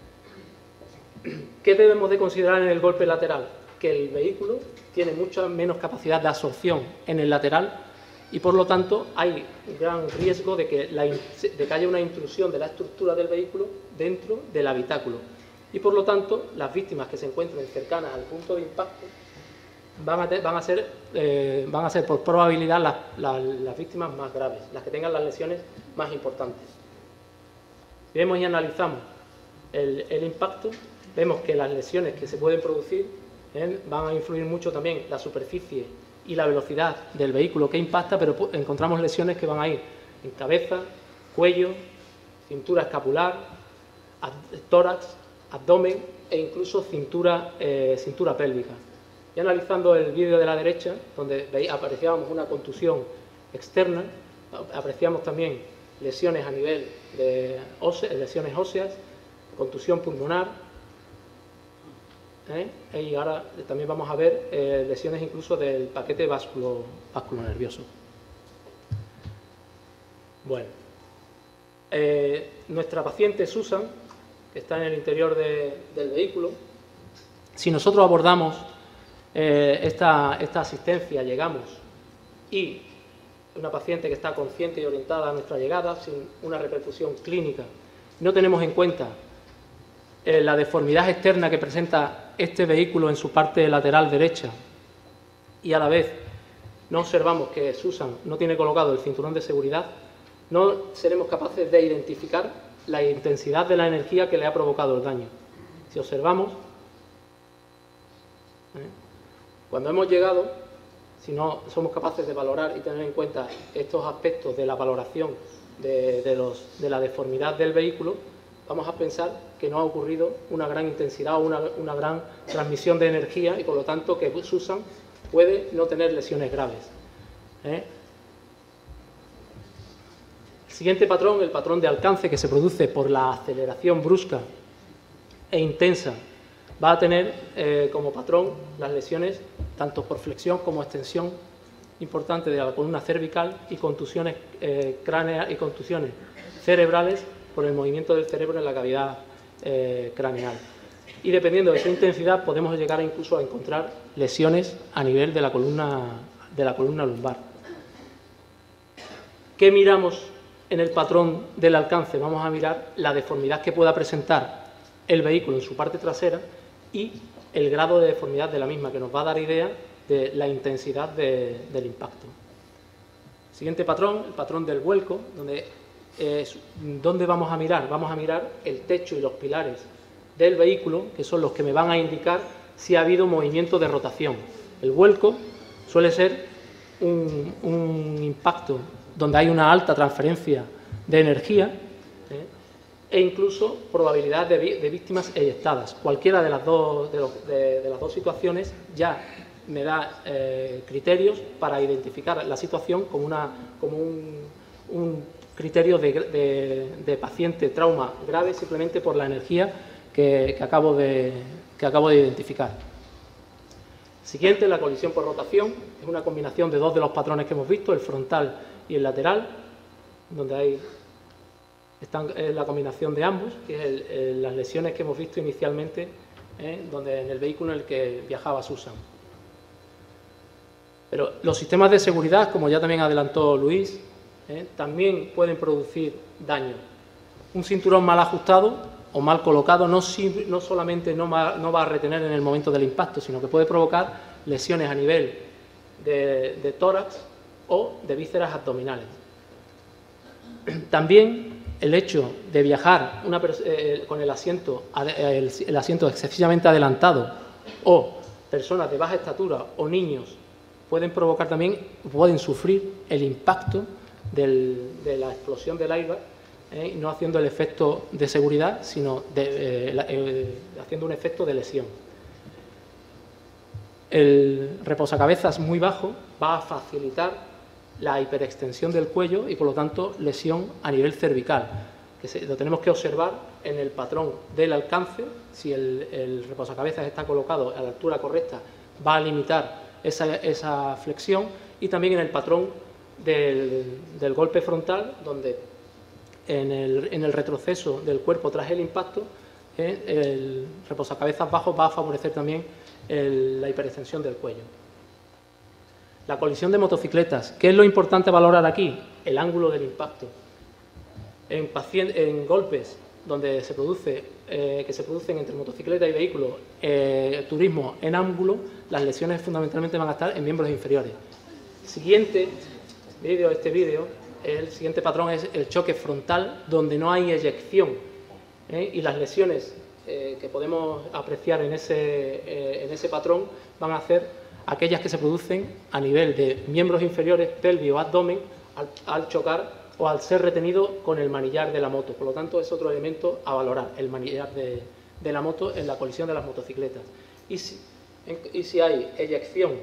¿Qué debemos de considerar en el golpe lateral? Que el vehículo tiene mucha menos capacidad de absorción en el lateral y por lo tanto hay gran riesgo de que, la, de que haya una intrusión de la estructura del vehículo dentro del habitáculo. Y por lo tanto, las víctimas que se encuentren cercanas al punto de impacto van a, te, van a, ser, eh, van a ser por probabilidad las, las, las víctimas más graves, las que tengan las lesiones más importantes. Si vemos y analizamos el, el impacto, vemos que las lesiones que se pueden producir eh, van a influir mucho también la superficie y la velocidad del vehículo que impacta, pero encontramos lesiones que van a ir en cabeza, cuello, cintura escapular, tórax, abdomen e incluso cintura, eh, cintura pélvica. Y analizando el vídeo de la derecha, donde apreciábamos una contusión externa, apreciamos también lesiones a nivel de óse, lesiones óseas, contusión pulmonar, ¿eh? Y ahora también vamos a ver eh, lesiones incluso del paquete vasculo, vasculonervioso. Bueno, eh, nuestra paciente Susan, que está en el interior de, del vehículo, si nosotros abordamos eh, esta, esta asistencia, llegamos y una paciente que está consciente y orientada a nuestra llegada, sin una repercusión clínica, no tenemos en cuenta eh, la deformidad externa que presenta este vehículo en su parte lateral derecha y a la vez no observamos que Susan no tiene colocado el cinturón de seguridad, no seremos capaces de identificar la intensidad de la energía que le ha provocado el daño. Si observamos, ¿eh? cuando hemos llegado, si no somos capaces de valorar y tener en cuenta estos aspectos de la valoración de, de, los, de la deformidad del vehículo, vamos a pensar que no ha ocurrido una gran intensidad o una, una gran transmisión de energía y por lo tanto que Susan puede no tener lesiones graves. ¿eh? El siguiente patrón, el patrón de alcance que se produce por la aceleración brusca e intensa, va a tener eh, como patrón las lesiones tanto por flexión como extensión importante de la columna cervical y contusiones eh, cráneas y contusiones cerebrales por el movimiento del cerebro en la cavidad eh, craneal. Y dependiendo de su intensidad podemos llegar a incluso a encontrar lesiones a nivel de la columna, de la columna lumbar. ¿Qué miramos en el patrón del alcance? Vamos a mirar la deformidad que pueda presentar el vehículo en su parte trasera y el grado de deformidad de la misma, que nos va a dar idea de la intensidad de, del impacto. Siguiente patrón, el patrón del vuelco, donde, eh, ¿dónde vamos a mirar? Vamos a mirar el techo y los pilares del vehículo, que son los que me van a indicar si ha habido movimiento de rotación. El vuelco suele ser un, un impacto donde hay una alta transferencia de energía, ¿eh? e incluso probabilidad de, de víctimas eyectadas. Cualquiera de las dos, de, lo, de, de las dos situaciones ya me da eh, criterios para identificar la situación como, una, como un, un criterio de, de, de paciente trauma grave simplemente por la energía que, que, acabo de, que acabo de identificar. Siguiente, la colisión por rotación. Es una combinación de dos de los patrones que hemos visto, el frontal y el lateral, donde hay están, es la combinación de ambos, que es el, el, las lesiones que hemos visto inicialmente, ¿eh? donde en el vehículo en el que viajaba Susan. Pero los sistemas de seguridad, como ya también adelantó Luis, ¿eh? también pueden producir daño. Un cinturón mal ajustado o mal colocado no, no solamente no va, no va a retener en el momento del impacto, sino que puede provocar lesiones a nivel de, de tórax o de vísceras abdominales. También el hecho de viajar una, eh, con el asiento, el, el asiento excesivamente adelantado o personas de baja estatura o niños pueden provocar también, pueden sufrir el impacto del, de la explosión del airbag, eh, no haciendo el efecto de seguridad, sino de, eh, eh, haciendo un efecto de lesión. El reposacabezas muy bajo va a facilitar la hiperextensión del cuello y, por lo tanto, lesión a nivel cervical, que se, lo tenemos que observar en el patrón del alcance. Si el, el reposacabezas está colocado a la altura correcta, va a limitar esa, esa flexión, y también en el patrón del, del golpe frontal, donde en el, en el retroceso del cuerpo tras el impacto, eh, el reposacabezas bajo va a favorecer también el, la hiperextensión del cuello. La colisión de motocicletas. ¿Qué es lo importante a valorar aquí? El ángulo del impacto. En, paciente, en golpes donde se produce, eh, que se producen entre motocicleta y vehículo, eh, turismo en ángulo, las lesiones fundamentalmente van a estar en miembros inferiores. Siguiente vídeo, este vídeo, el siguiente patrón es el choque frontal, donde no hay eyección, ¿eh? y las lesiones eh, que podemos apreciar en ese, eh, en ese patrón van a ser aquellas que se producen a nivel de miembros inferiores, pelvis o abdomen, al, al chocar o al ser retenido con el manillar de la moto. Por lo tanto, es otro elemento a valorar, el manillar de, de la moto en la colisión de las motocicletas. Y si, en, y si hay eyección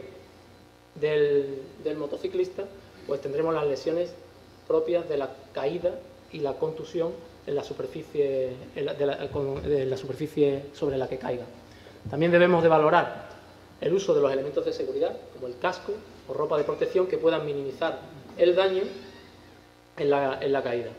del, del motociclista, pues tendremos las lesiones propias de la caída y la contusión en la superficie, en la, de la, con, de la superficie sobre la que caiga. También debemos de valorar el uso de los elementos de seguridad, como el casco o ropa de protección, que puedan minimizar el daño en la, en la caída.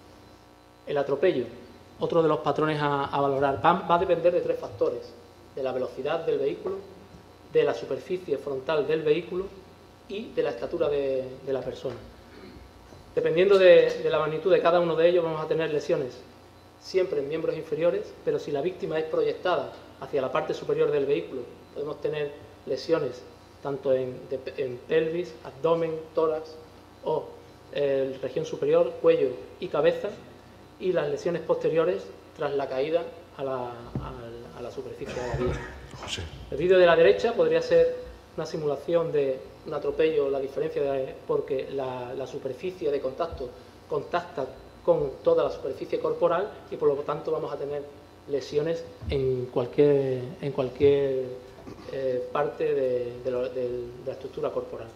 El atropello, otro de los patrones a, a valorar, va, va a depender de tres factores: de la velocidad del vehículo, de la superficie frontal del vehículo y de la estatura de, de la persona. Dependiendo de, de la magnitud de cada uno de ellos, vamos a tener lesiones siempre en miembros inferiores, pero si la víctima es proyectada hacia la parte superior del vehículo, podemos tener lesiones tanto en, de, en pelvis, abdomen, tórax o eh, región superior, cuello y cabeza, y las lesiones posteriores tras la caída a la, a, a la superficie de la vía. El vídeo de la derecha podría ser una simulación de un atropello, la diferencia de, porque la, la superficie de contacto contacta con toda la superficie corporal y por lo tanto vamos a tener lesiones en cualquier, en cualquier eh, parte de, de, lo, de, de la estructura corporal.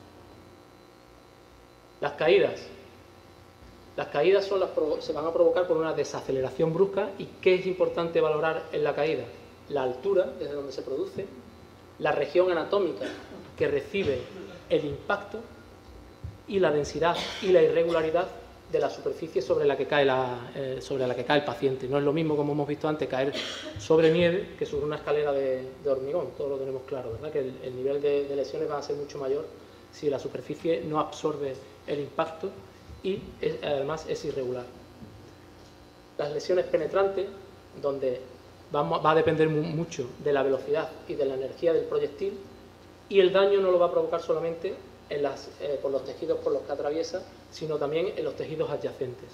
Las caídas. Las caídas son las, se van a provocar por una desaceleración brusca. ¿Y qué es importante valorar en la caída? La altura desde donde se produce, la región anatómica que recibe el impacto y la densidad y la irregularidad de la superficie sobre la que cae, la, eh, sobre la que cae el paciente. No es lo mismo, como hemos visto antes, caer sobre nieve que sobre una escalera de, de hormigón. Todos lo tenemos claro, ¿verdad? Que el, el nivel de, de lesiones va a ser mucho mayor si la superficie no absorbe el impacto y es, además es irregular. Las lesiones penetrantes, donde vamos, va a depender mucho de la velocidad y de la energía del proyectil, y el daño no lo va a provocar solamente en las, eh, por los tejidos por los que atraviesa, sino también en los tejidos adyacentes.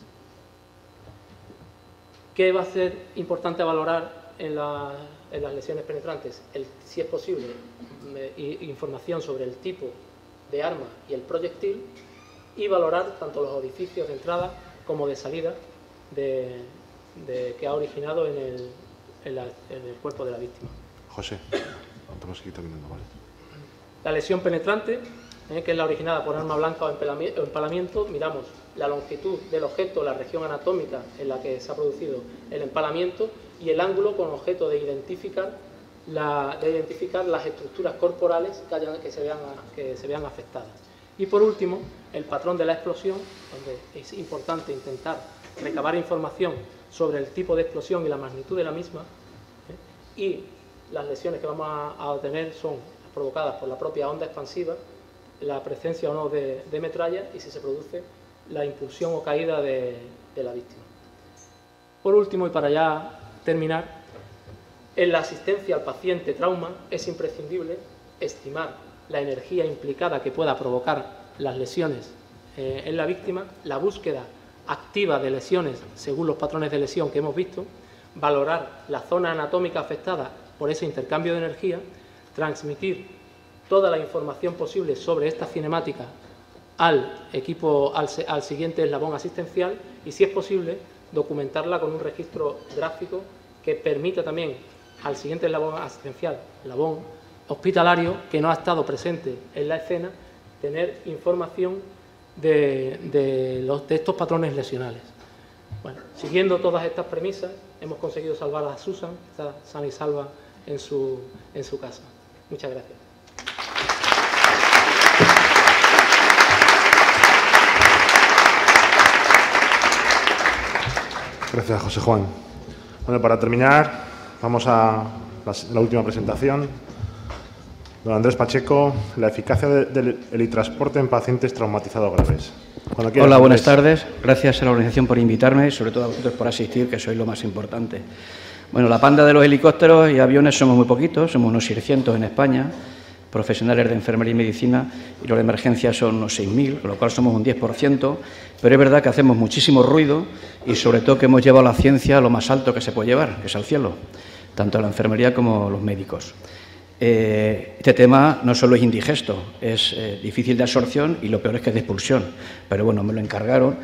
¿Qué va a ser importante valorar en, la, en las lesiones penetrantes? El, si es posible, me, información sobre el tipo de arma y el proyectil, y valorar tanto los orificios de entrada como de salida de, de, que ha originado en el, en, la, en el cuerpo de la víctima. José, vamos a seguir terminando, ¿vale? La lesión penetrante, eh, que es la originada por arma blanca o empalamiento, miramos la longitud del objeto, la región anatómica en la que se ha producido el empalamiento y el ángulo con objeto de identificar, la, de identificar las estructuras corporales que, hayan, que, se vean, que se vean afectadas. Y por último, el patrón de la explosión, donde es importante intentar recabar información sobre el tipo de explosión y la magnitud de la misma, ¿eh? Y las lesiones que vamos a, a obtener son provocadas por la propia onda expansiva, la presencia o no de, de metralla y si se produce la impulsión o caída de, de la víctima. Por último, y para ya terminar, en la asistencia al paciente trauma es imprescindible estimar la energía implicada que pueda provocar las lesiones eh, en la víctima, la búsqueda activa de lesiones según los patrones de lesión que hemos visto, valorar la zona anatómica afectada por ese intercambio de energía, transmitir toda la información posible sobre esta cinemática al equipo, al, al siguiente eslabón asistencial y, si es posible, documentarla con un registro gráfico que permita también al siguiente eslabón asistencial, eslabón hospitalario, que no ha estado presente en la escena, tener información de, de, los, de estos patrones lesionales. Bueno, siguiendo todas estas premisas, hemos conseguido salvar a Susan, que está sana y salva en su, en su casa. Muchas gracias. Gracias, José Juan. Bueno, para terminar, vamos a la, la última presentación. Don Andrés Pacheco, la eficacia del de, helitransporte en pacientes traumatizados graves. Hola, buenas tardes. Gracias a la organización por invitarme y sobre todo a vosotros por asistir, que sois lo más importante. Bueno, la panda de los helicópteros y aviones somos muy poquitos, somos unos seiscientos en España, profesionales de enfermería y medicina, y los de emergencia son unos seis mil, con lo cual somos un diez por ciento, pero es verdad que hacemos muchísimo ruido y sobre todo que hemos llevado la ciencia a lo más alto que se puede llevar, que es al cielo, tanto la enfermería como los médicos. Eh, este tema no solo es indigesto, es eh, difícil de absorción y lo peor es que es de expulsión, pero bueno, me lo encargaron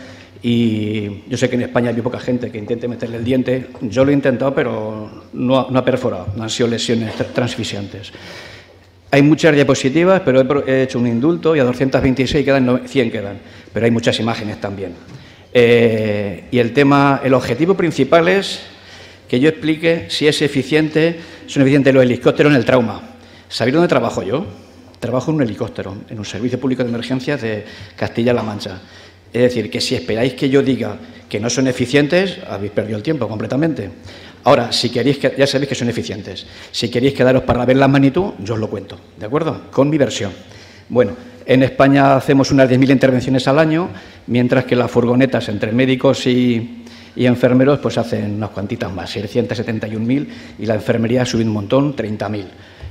y yo sé que en España hay poca gente que intente meterle el diente. Yo lo he intentado, pero no ha, no ha perforado, no han sido lesiones transfisiantes. Hay muchas diapositivas, pero he hecho un indulto y a doscientas veintiséis quedan, cien quedan, pero hay muchas imágenes también. Eh, y el tema, el objetivo principal es que yo explique si es eficiente, son eficientes los helicópteros en el trauma. ¿Sabéis dónde trabajo yo? Trabajo en un helicóptero, en un servicio público de emergencias de Castilla-La Mancha. Es decir, que si esperáis que yo diga que no son eficientes, habéis perdido el tiempo completamente. Ahora, si queréis, que, ya sabéis que son eficientes. Si queréis quedaros para ver la magnitud, yo os lo cuento, ¿de acuerdo? Con mi versión. Bueno, en España hacemos unas diez mil intervenciones al año, mientras que las furgonetas entre médicos y, y enfermeros pues hacen unas cuantitas más, seiscientos setenta y un mil, y la enfermería sube un montón, treinta mil.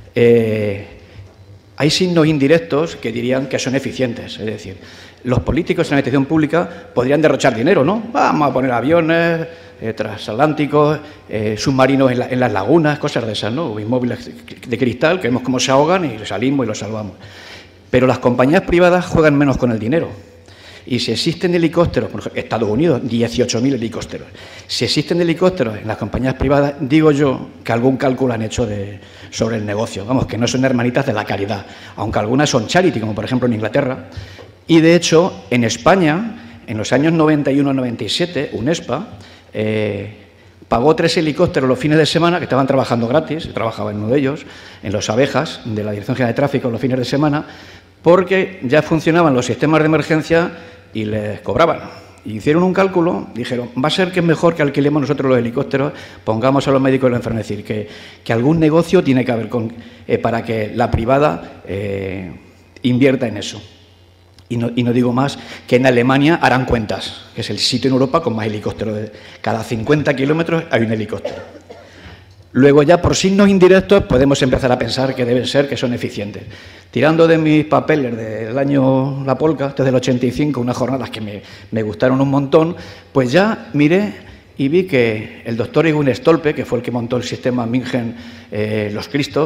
Eh, hay signos indirectos que dirían que son eficientes, es decir, los políticos en la administración pública podrían derrochar dinero, ¿no? Vamos a poner aviones, eh, transatlánticos, eh, submarinos en, la, en las lagunas, cosas de esas, ¿no? O inmóviles de cristal, que vemos cómo se ahogan y salimos y los salvamos. Pero las compañías privadas juegan menos con el dinero. Y si existen helicópteros, por ejemplo, Estados Unidos, dieciocho mil helicópteros. Si existen helicópteros en las compañías privadas, digo yo que algún cálculo han hecho de, sobre el negocio. Vamos, que no son hermanitas de la caridad, aunque algunas son charity, como por ejemplo en Inglaterra. Y de hecho, en España, en los años noventa y uno a noventa y siete, UNESPA eh, pagó tres helicópteros los fines de semana, que estaban trabajando gratis, yo trabajaba en uno de ellos, en Los Abejas, de la Dirección General de Tráfico, los fines de semana, porque ya funcionaban los sistemas de emergencia y les cobraban. Y hicieron un cálculo, dijeron, va a ser que es mejor que alquilemos nosotros los helicópteros, pongamos a los médicos y los enfermeros, es decir, que, que algún negocio tiene que haber con, eh, para que la privada eh, invierta en eso. Y no, y no digo más que en Alemania harán cuentas, que es el sitio en Europa con más helicópteros. Cada cincuenta kilómetros hay un helicóptero. Luego ya por signos indirectos podemos empezar a pensar que deben ser, que son eficientes. Tirando de mis papeles del año La Polca, desde el ochenta y cinco, unas jornadas que me, me gustaron un montón, pues ya miré y vi que el doctor Egun Stolpe, que fue el que montó el sistema Mingen, eh, los Christoph,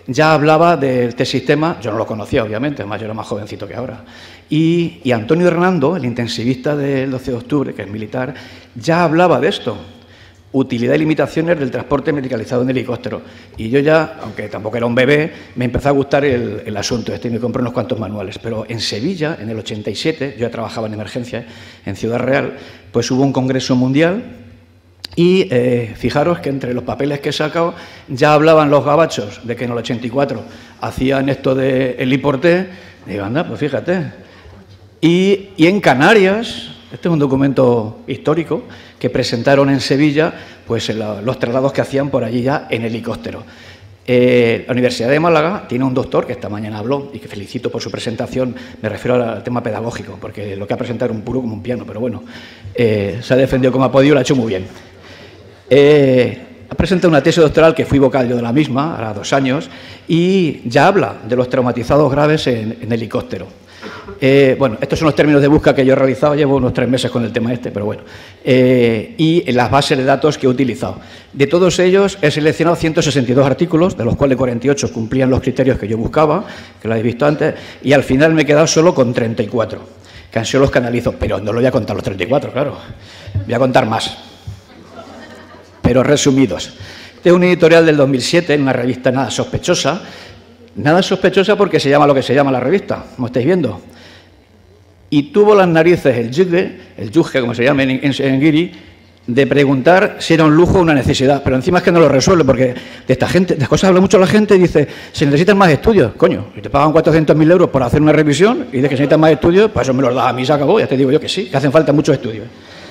ya hablaba de este sistema, yo no lo conocía obviamente, además yo era más jovencito que ahora, y, y Antonio Hernando, el intensivista del doce de octubre, que es militar, ya hablaba de esto, utilidad y limitaciones del transporte medicalizado en helicóptero. Y yo ya, aunque tampoco era un bebé, me empezó a gustar el, el asunto este y me compré unos cuantos manuales. Pero en Sevilla, en el ochenta y siete, yo ya trabajaba en emergencia, en Ciudad Real, pues hubo un congreso mundial y eh, fijaros que entre los papeles que he sacado ya hablaban los gabachos de que en el ochenta y cuatro hacían esto de heliporté. Digo, anda, pues fíjate. Y, y en Canarias, este es un documento histórico que presentaron en Sevilla, pues en la, los traslados que hacían por allí ya en helicóptero. Eh, la Universidad de Málaga tiene un doctor que esta mañana habló y que felicito por su presentación, me refiero al tema pedagógico, porque lo que ha presentado era un puro como un piano, pero bueno, eh, se ha defendido como ha podido y lo ha hecho muy bien. Eh, ha presentado una tesis doctoral que fui vocal yo de la misma, ahora dos años, y ya habla de los traumatizados graves en, en helicóptero. Eh, bueno, estos son los términos de búsqueda que yo he realizado, llevo unos tres meses con el tema este, pero bueno. Eh, y las bases de datos que he utilizado. De todos ellos he seleccionado ciento sesenta y dos artículos, de los cuales cuarenta y ocho cumplían los criterios que yo buscaba, que lo habéis visto antes, y al final me he quedado solo con treinta y cuatro, que han sido los que analizo, pero no lo voy a contar los treinta y cuatro, claro, voy a contar más, pero resumidos. Este es un editorial del dos mil siete, en una revista nada sospechosa, nada sospechosa porque se llama lo que se llama la revista, como estáis viendo. Y tuvo las narices el yuge, el yuge como se llama en, en, en guiri, de preguntar si era un lujo o una necesidad. Pero encima es que no lo resuelve, porque de esta gente, de estas cosas habla mucho la gente y dice, se necesitan más estudios. Coño, y te pagan cuatrocientos mil euros por hacer una revisión y de que se necesitan más estudios, pues eso me los das a mí y se acabó. Ya te digo yo que sí, que hacen falta muchos estudios.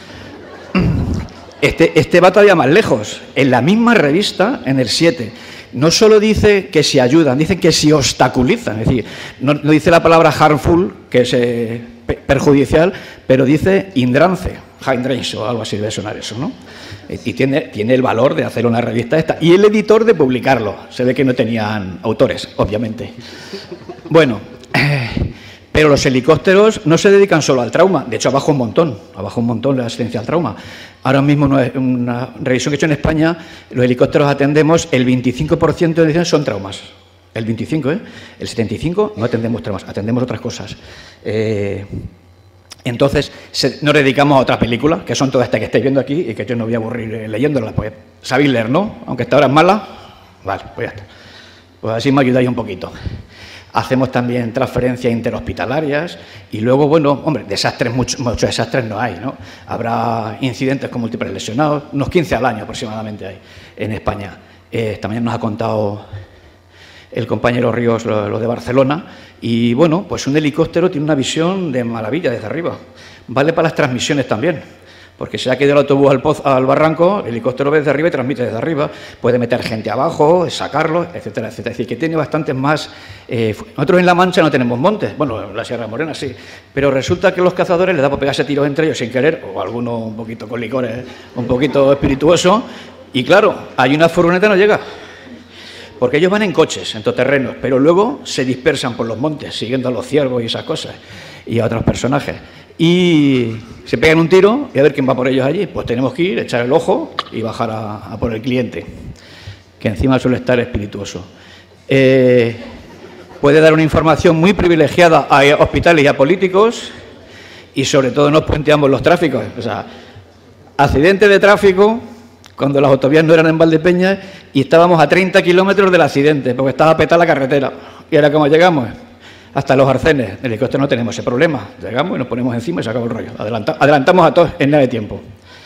Este, este va todavía más lejos. En la misma revista, en el siete, no solo dice que si ayudan, dicen que si obstaculizan. Es decir, no, no dice la palabra harmful, que es eh, perjudicial, pero dice hindrance, hindrance o algo así debe sonar eso, ¿no? Y tiene, tiene el valor de hacer una revista esta. Y el editor de publicarlo. Se ve que no tenían autores, obviamente. Bueno, eh, pero los helicópteros no se dedican solo al trauma. De hecho, abajo un montón, abajo un montón la asistencia al trauma. Ahora mismo, una revisión que he hecho en España, los helicópteros atendemos, el veinticinco por ciento de ediciones son traumas. El veinticinco, ¿eh? El setenta y cinco por ciento no atendemos traumas, atendemos otras cosas. Eh, entonces, se, nos dedicamos a otras películas, que son todas estas que estáis viendo aquí y que yo no voy a aburrir eh, leyéndolas. Pues, ¿sabéis leer, no? Aunque esta hora es mala. Vale, pues ya está. Pues así me ayudáis un poquito. Hacemos también transferencias interhospitalarias y luego, bueno, hombre, desastres, muchos, muchos desastres no hay, ¿no? Habrá incidentes con múltiples lesionados, unos quince al año aproximadamente hay en España. Eh, esta mañana nos ha contado el compañero Ríos lo, lo de Barcelona y, bueno, pues un helicóptero tiene una visión de maravilla desde arriba. Vale para las transmisiones también. Porque se ha quedado el autobús al, pozo, al barranco, el helicóptero ve desde arriba y transmite desde arriba, puede meter gente abajo, sacarlo, etcétera, etcétera. Es decir, que tiene bastantes más... Eh, nosotros en La Mancha no tenemos montes, bueno, en la Sierra Morena sí, pero resulta que a los cazadores les da por pegarse tiros entre ellos sin querer, o alguno un poquito con licores, un poquito espirituoso, y claro, hay una furgoneta no llega, porque ellos van en coches, en todoterrenos, pero luego se dispersan por los montes, siguiendo a los ciervos y esas cosas, y a otros personajes. Y se pegan un tiro y a ver quién va por ellos allí. Pues tenemos que ir, echar el ojo y bajar a, a por el cliente, que encima suele estar espirituoso. Eh, puede dar una información muy privilegiada a hospitales y a políticos y sobre todo nos puenteamos los tráficos. O sea, accidente de tráfico cuando las autovías no eran en Valdepeñas y estábamos a treinta kilómetros del accidente porque estaba petada la carretera. Y ahora ¿cómo llegamos? Hasta los arcenes. En el helicóptero no tenemos ese problema. Llegamos y nos ponemos encima y se acaba el rollo. Adelanta, adelantamos a todos en nada de tiempo.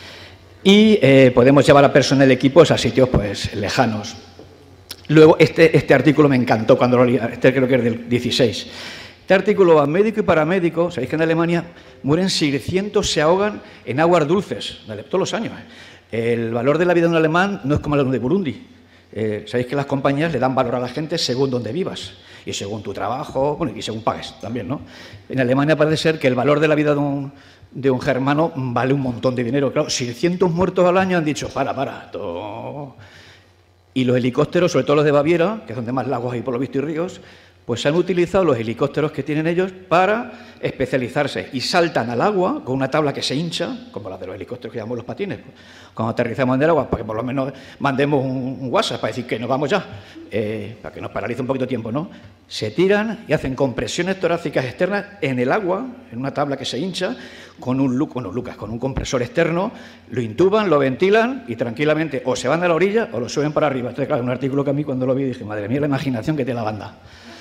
Y eh, podemos llevar a personal de equipos a sitios pues lejanos. Luego, este, este artículo me encantó cuando lo leí. Este creo que es del dieciséis. Este artículo va médico y paramédico. Sabéis que en Alemania mueren seiscientos, se ahogan en aguas dulces. Todos los años. El valor de la vida de un alemán no es como el de Burundi. Eh, Sabéis que las compañías le dan valor a la gente según donde vivas. Y según tu trabajo, bueno, y según pagues también, ¿no? En Alemania parece ser que el valor de la vida de un, de un germano vale un montón de dinero. Claro, seiscientos muertos al año han dicho, para, para, todo. Y los helicópteros, sobre todo los de Baviera, que es donde más lagos hay por lo visto y ríos, Pues han utilizado los helicópteros que tienen ellos para especializarse y saltan al agua con una tabla que se hincha, como la de los helicópteros que llamamos los patines. Cuando aterrizamos en el agua, para que por lo menos mandemos un, un WhatsApp para decir que nos vamos ya, eh, para que nos paralice un poquito de tiempo, ¿no? Se tiran y hacen compresiones torácicas externas en el agua, en una tabla que se hincha, con un, bueno, Lucas, con un compresor externo, lo intuban, lo ventilan y tranquilamente o se van a la orilla o lo suben para arriba. Entonces, claro, un artículo que a mí cuando lo vi dije, madre mía, la imaginación que tiene la banda.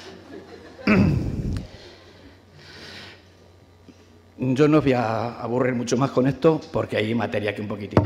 Yo no os voy a aburrir mucho más con esto porque hay materia aquí un poquitín.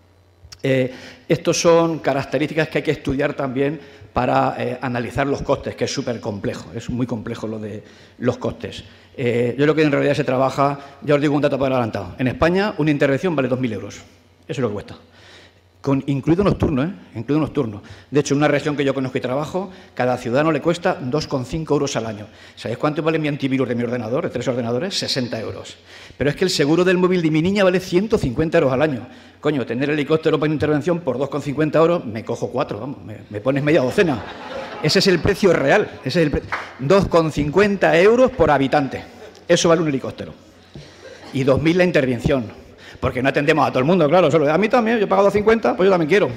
Eh, estos son características que hay que estudiar también para eh, analizar los costes, que es súper complejo, es muy complejo lo de los costes. Eh, yo creo que en realidad se trabaja, ya os digo un dato para adelantado, en España una intervención vale dos mil euros, eso es lo que cuesta. Con, incluido nocturno, ¿eh? Incluido nocturno. De hecho, en una región que yo conozco y trabajo, cada ciudadano le cuesta dos coma cinco euros al año. ¿Sabéis cuánto vale mi antivirus de mi ordenador, de tres ordenadores? sesenta euros. Pero es que el seguro del móvil de mi niña vale ciento cincuenta euros al año. Coño, tener helicóptero para una intervención por dos coma cincuenta euros, me cojo cuatro, vamos, me, me pones media docena. Ese es el precio real. Ese es el pre... dos coma cincuenta euros por habitante. Eso vale un helicóptero. Y dos mil la intervención. Porque no atendemos a todo el mundo, claro, solo a mí también, yo he pagado cincuenta, pues yo también quiero.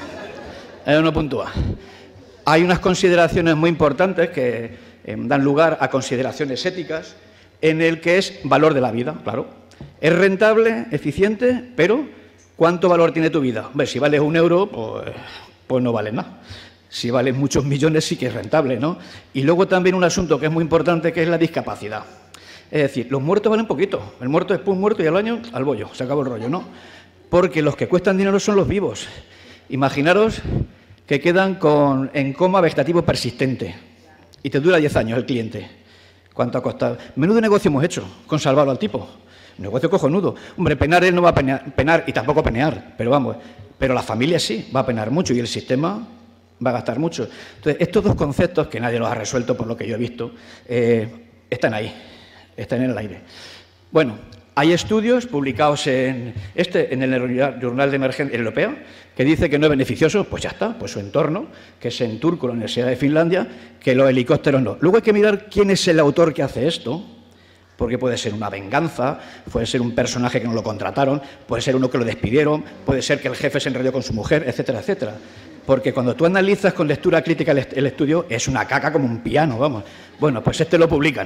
Él no puntúa. Hay unas consideraciones muy importantes que eh, dan lugar a consideraciones éticas en el que es valor de la vida, claro. Es rentable, eficiente, pero ¿cuánto valor tiene tu vida? Hombre, si vales un euro, pues, pues no vale nada. Si vales muchos millones sí que es rentable, ¿no? Y luego también un asunto que es muy importante, que es la discapacidad. Es decir, los muertos valen poquito. El muerto es pum muerto y al año al bollo. Se acabó el rollo, ¿no? Porque los que cuestan dinero son los vivos. Imaginaros que quedan con, en coma vegetativo persistente y te dura diez años el cliente. ¿Cuánto ha costado? Menudo negocio hemos hecho con salvarlo al tipo. Un negocio cojonudo. Hombre, penar él no va a penar, penar y tampoco penear, pero vamos. Pero la familia sí va a penar mucho y el sistema va a gastar mucho. Entonces, estos dos conceptos, que nadie los ha resuelto por lo que yo he visto, eh, están ahí. Están en el aire. Bueno, hay estudios publicados en este, en el Journal de Emergencia Europea, que dice que no es beneficioso, pues ya está, pues su entorno, que es en Turku, la Universidad de Finlandia, que los helicópteros no. Luego hay que mirar quién es el autor que hace esto, porque puede ser una venganza, puede ser un personaje que no lo contrataron, puede ser uno que lo despidieron, puede ser que el jefe se enrolló con su mujer, etcétera, etcétera. Porque cuando tú analizas con lectura crítica el, el estudio, es una caca como un piano, vamos. Bueno, pues este lo publican.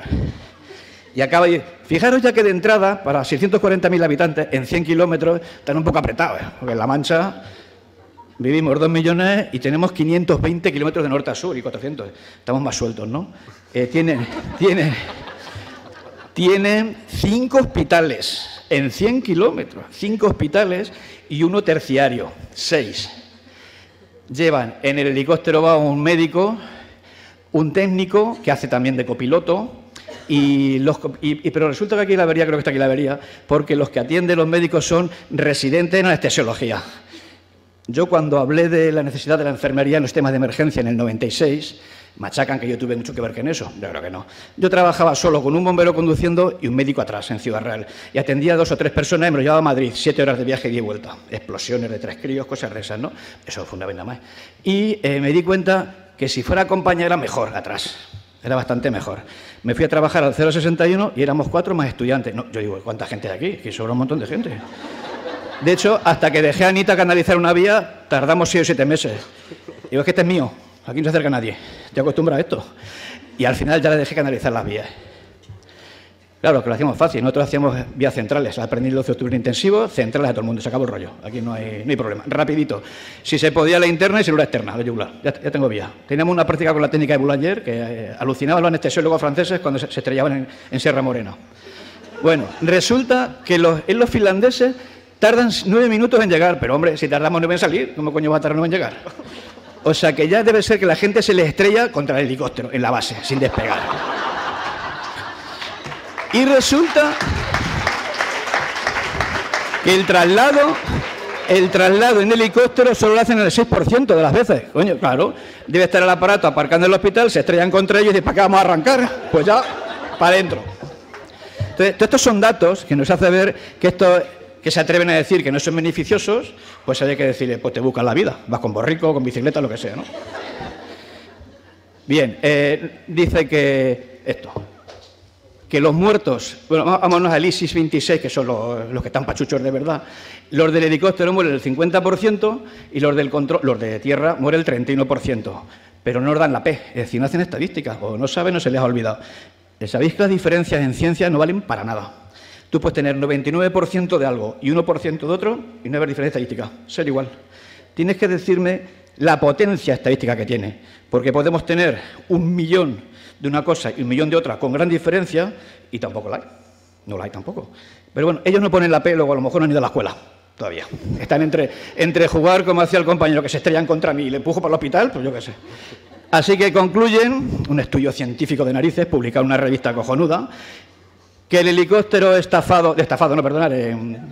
Y acaba de... Fijaros ya que de entrada, para seiscientos cuarenta mil habitantes, en cien kilómetros, están un poco apretados, ¿eh? Porque en La Mancha vivimos dos millones y tenemos quinientos veinte kilómetros de norte a sur y cuatrocientos. Estamos más sueltos, ¿no? Eh, tienen, tienen, tienen cinco hospitales en cien kilómetros. Cinco hospitales y uno terciario. Seis. Llevan en el helicóptero va un médico, un técnico que hace también de copiloto. Y los, y, y, pero resulta que aquí la avería, creo que está aquí la avería, porque los que atienden los médicos son residentes en anestesiología. Yo cuando hablé de la necesidad de la enfermería en los temas de emergencia en el noventa y seis, machacan que yo tuve mucho que ver con eso. Yo creo que no. Yo trabajaba solo con un bombero conduciendo y un médico atrás en Ciudad Real. Y atendía a dos o tres personas y me lo llevaba a Madrid, siete horas de viaje y de vuelta. Explosiones de tres críos, cosas de esas, ¿no? Eso fue una vez nada más. Y eh, me di cuenta que si fuera compañía era mejor atrás. Era bastante mejor. Me fui a trabajar al cero sesenta y uno y éramos cuatro más estudiantes. No, yo digo, ¿cuánta gente hay aquí? Aquí sobra un montón de gente. De hecho, hasta que dejé a Anita canalizar una vía, tardamos seis o siete meses. Digo, es que este es mío, aquí no se acerca nadie. Estoy acostumbrado a esto. Y al final ya le dejé canalizar las vías. Claro, que lo hacíamos fácil. Nosotros hacíamos vías centrales. Aprendí el doce de octubre intensivo, centrales a todo el mundo. Se acabó el rollo. Aquí no hay, no hay problema. Rapidito. Si se podía la interna y si no la externa, la yugular. Ya, ya tengo vía. Teníamos una práctica con la técnica de Boulanger que eh, alucinaban los anestesiólogos franceses cuando se, se estrellaban en, en Sierra Morena. Bueno, resulta que los, en los finlandeses tardan nueve minutos en llegar. Pero, hombre, si tardamos nueve en salir, ¿cómo coño va a tardar nueve en llegar? O sea, que ya debe ser que la gente se le estrella contra el helicóptero en la base, sin despegar. Y resulta que el traslado, el traslado en helicóptero solo lo hacen el seis por ciento de las veces. Coño, claro, debe estar el aparato aparcando en el hospital, se estrellan contra ellos y dicen, ¿para qué vamos a arrancar? Pues ya, para adentro. Entonces, todos estos son datos que nos hacen ver que estos que se atreven a decir que no son beneficiosos, pues hay que decirle, pues te buscas la vida, vas con borrico, con bicicleta, lo que sea, ¿no? Bien, eh, dice que esto, que los muertos, bueno, vámonos al ISIS veintiséis, que son los, los que están pachuchos de verdad, los del helicóptero mueren el cincuenta por ciento y los del control, los de tierra mueren el treinta y uno por ciento, pero no nos dan la P, es decir, no hacen estadísticas, o no saben o se les ha olvidado. Sabéis que las diferencias en ciencia no valen para nada. Tú puedes tener noventa y nueve por ciento de algo y uno por ciento de otro y no haber diferencia estadística, ser igual. Tienes que decirme la potencia estadística que tiene, porque podemos tener un millón de una cosa y un millón de otra con gran diferencia y tampoco la hay. No la hay tampoco. Pero bueno, ellos no ponen la P, luego a lo mejor no han ido a la escuela todavía. Están entre, entre jugar, como hacía el compañero, que se estrellan contra mí y le empujo para el hospital, pues yo qué sé. Así que concluyen, un estudio científico de narices, publicado en una revista cojonuda, que el helicóptero estafado, estafado, no, perdonad, eh,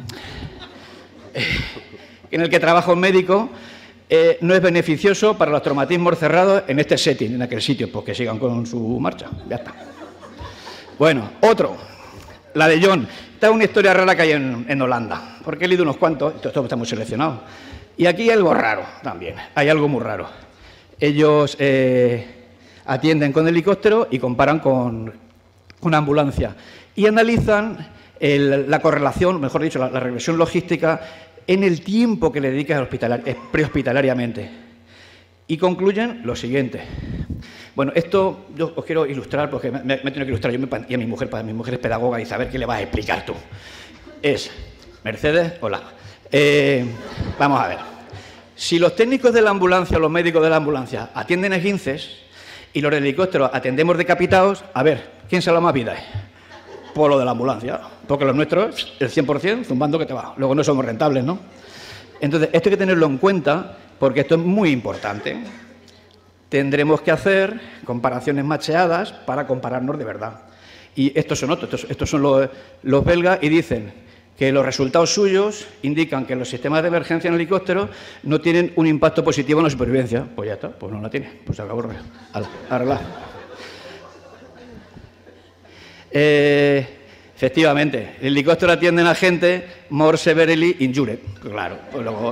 eh, en el que trabaja un médico, eh, no es beneficioso para los traumatismos cerrados en este setting, en aquel sitio, pues que sigan con su marcha, ya está. Bueno, otro, la de John. Esta es una historia rara que hay en, en Holanda, porque he leído unos cuantos, esto está muy seleccionado. Y aquí hay algo raro también, hay algo muy raro. Ellos eh, atienden con helicóptero y comparan con una ambulancia y analizan el, la correlación, mejor dicho, la, la regresión logística en el tiempo que le dedicas hospitalar, eh, prehospitalariamente. Y concluyen lo siguiente. Bueno, esto yo os quiero ilustrar porque me, me, me tengo que ilustrar yo y a mi mujer, para mi mujer es pedagoga y saber qué le vas a explicar tú. Es, Mercedes, hola. Eh, vamos a ver. Si los técnicos de la ambulancia o los médicos de la ambulancia atienden esguinces y los helicópteros atendemos decapitados, a ver, ¿quién salva más vidas? Por lo de la ambulancia, porque los nuestros, el cien por cien, zumbando que te va. Luego no somos rentables, ¿no? Entonces, esto hay que tenerlo en cuenta porque esto es muy importante. Tendremos que hacer comparaciones macheadas para compararnos de verdad. Y estos son otros, estos, estos son los, los belgas y dicen que los resultados suyos indican que los sistemas de emergencia en helicóptero no tienen un impacto positivo en la supervivencia. Pues ya está, pues no la tiene, pues se acabó el rollo. Arreglar. Eh, efectivamente, el helicóptero atiende a gente more severely injured. Claro, pues luego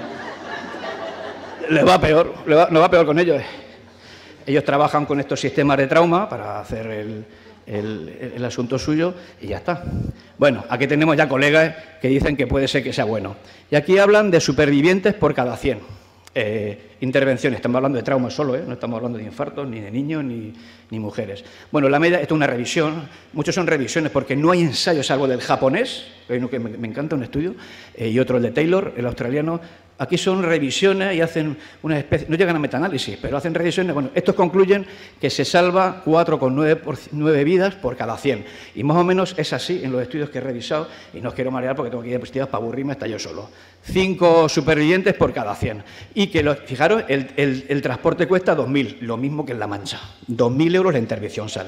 le va peor, le va, no va peor con ellos. Ellos trabajan con estos sistemas de trauma para hacer el, el, el asunto suyo y ya está. Bueno, aquí tenemos ya colegas que dicen que puede ser que sea bueno. Y aquí hablan de supervivientes por cada cien eh, intervenciones. Estamos hablando de traumas solo, ¿eh? No estamos hablando de infartos, ni de niños, ni, ni mujeres. Bueno, la media, esto es una revisión. Muchos son revisiones porque no hay ensayos, salvo del japonés, que me, me encanta un estudio, eh, y otro el de Taylor, el australiano. Aquí son revisiones y hacen una especie, no llegan a metaanálisis, pero hacen revisiones. Bueno, estos concluyen que se salva cuatro coma nueve vidas por cada cien. Y más o menos es así en los estudios que he revisado, y no os quiero marear porque tengo aquí diapositivas para aburrirme hasta yo solo. Cinco supervivientes por cada cien. Y que, los, fijaros, el, el, el transporte cuesta dos mil, lo mismo que en La Mancha. dos mil euros la intervención sale.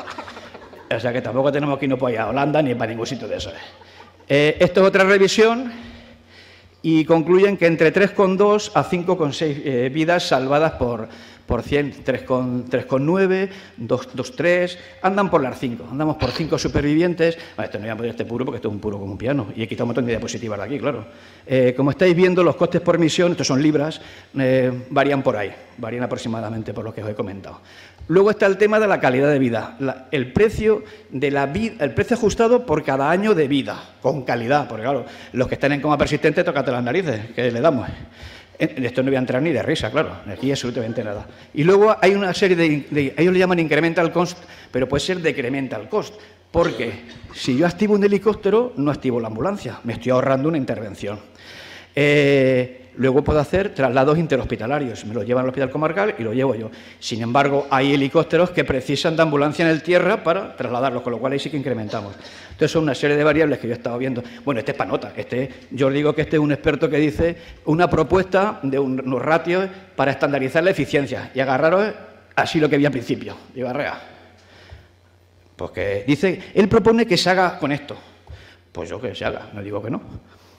O sea que tampoco tenemos que irnos para allá a Holanda ni para ningún sitio de eso. Eh, esto es otra revisión. Y concluyen que entre tres coma dos a cinco coma seis eh, vidas salvadas por, por cien, tres coma nueve, dos coma tres, andan por las cinco, andamos por cinco supervivientes. Bueno, esto no voy a poner este puro porque esto es un puro como un piano y he quitado un montón de diapositivas de aquí, claro. Eh, como estáis viendo, los costes por misión, estos son libras, eh, varían por ahí, varían aproximadamente por lo que os he comentado. Luego está el tema de la calidad de vida, la, el, precio de la vida, el precio ajustado por cada año de vida, con calidad, porque claro, los que están en coma persistente, tócate las narices, que le damos. En esto no voy a entrar ni de risa, claro, aquí absolutamente nada. Y luego hay una serie de, de, ellos le llaman incremental cost, pero puede ser decremental cost, porque si yo activo un helicóptero, no activo la ambulancia, me estoy ahorrando una intervención. Eh, Luego puedo hacer traslados interhospitalarios. Me lo llevan al hospital comarcal y lo llevo yo. Sin embargo, hay helicópteros que precisan de ambulancia en el tierra para trasladarlos, con lo cual ahí sí que incrementamos. Entonces, son una serie de variables que yo he estado viendo. Bueno, este es para nota. Este, yo os digo que este es un experto que dice una propuesta de un, unos ratios para estandarizar la eficiencia. Y agarraros así lo que vi al principio. Digo, arrea. Porque dice, él propone que se haga con esto. Pues yo que se haga, no digo que no.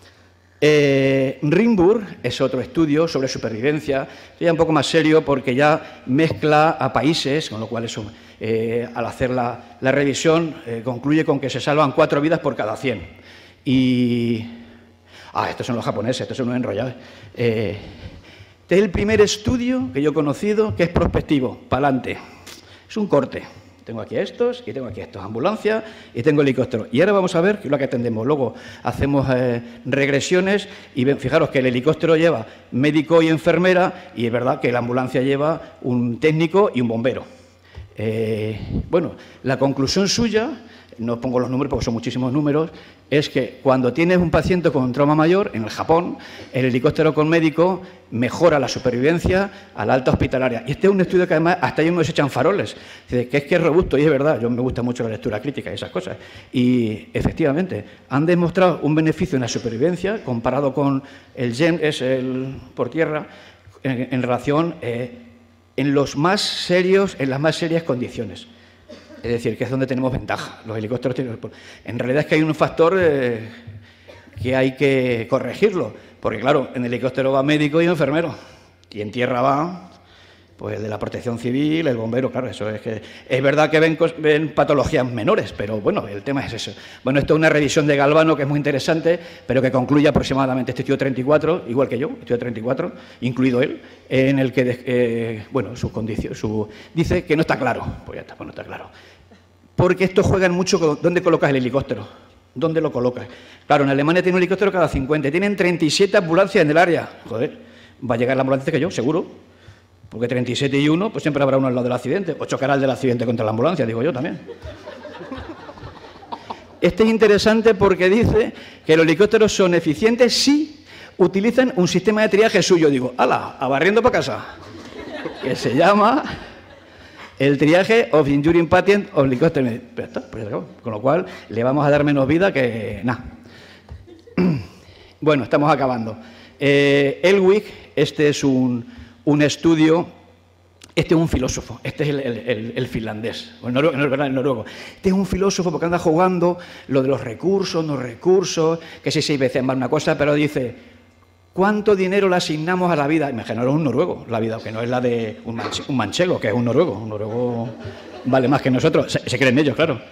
Eh, Rimburg es otro estudio sobre supervivencia, ya un poco más serio porque ya mezcla a países, con lo cual eso, eh, al hacer la, la revisión eh, concluye con que se salvan cuatro vidas por cada cien. Y... Ah, estos son los japoneses, estos son unos enrollados. Eh, este es el primer estudio que yo he conocido que es prospectivo, para adelante. Es un corte. Tengo aquí estos y tengo aquí estos, ambulancia y tengo helicóptero. Y ahora vamos a ver qué es lo que atendemos. Luego hacemos eh, regresiones y ven, fijaros que el helicóptero lleva médico y enfermera y es verdad que la ambulancia lleva un técnico y un bombero. Eh, bueno, la conclusión suya, no pongo los números porque son muchísimos números, es que cuando tienes un paciente con trauma mayor, en el Japón, el helicóptero con médico mejora la supervivencia a la alta hospitalaria. Y este es un estudio que además hasta ellos nos echan faroles, que es que es robusto y es verdad, yo me gusta mucho la lectura crítica y esas cosas. Y efectivamente, han demostrado un beneficio en la supervivencia comparado con el G E M, es el por tierra, en, en relación eh, en los más serios, en las más serias condiciones. Es decir, que es donde tenemos ventaja. Los helicópteros tienen... En realidad es que hay un factor eh, que hay que corregirlo, porque claro, en el helicóptero va médico y enfermero, y en tierra va pues el de la protección civil, el bombero, claro, eso es que... Es verdad que ven, ven patologías menores, pero bueno, el tema es eso. Bueno, esto es una revisión de Galvano que es muy interesante, pero que concluye aproximadamente este estudio treinta y cuatro, igual que yo, estudio treinta y cuatro, incluido él, en el que, eh, bueno, sus condiciones, su, dice que no está claro, pues ya está, pues no está claro. Porque estos juegan mucho con dónde colocas el helicóptero, dónde lo colocas. Claro, en Alemania tiene un helicóptero cada cincuenta, tienen treinta y siete ambulancias en el área. Joder, va a llegar la ambulancia que yo, seguro. Porque treinta y siete y uno, pues siempre habrá uno al lado del accidente, o chocará el del accidente contra la ambulancia, digo yo también. Este es interesante porque dice que los helicópteros son eficientes si utilizan un sistema de triaje suyo. Digo, ala, a barriendo para casa, que se llama el triaje of injuring patient of helicóptero. Pero está, pues ya acabó. Con lo cual le vamos a dar menos vida que nada. Bueno, estamos acabando. Eh, Elwig, este es un... un estudio, este es un filósofo, este es el, el, el, el finlandés, o el noruego, no es verdad, el noruego. Este es un filósofo porque anda jugando lo de los recursos, no recursos, que sí, seis veces más una cosa, pero dice, ¿cuánto dinero le asignamos a la vida? Imaginaros un noruego, la vida, que no es la de un, manche, un manchego, que es un noruego, un noruego vale más que nosotros, se, se creen ellos, claro.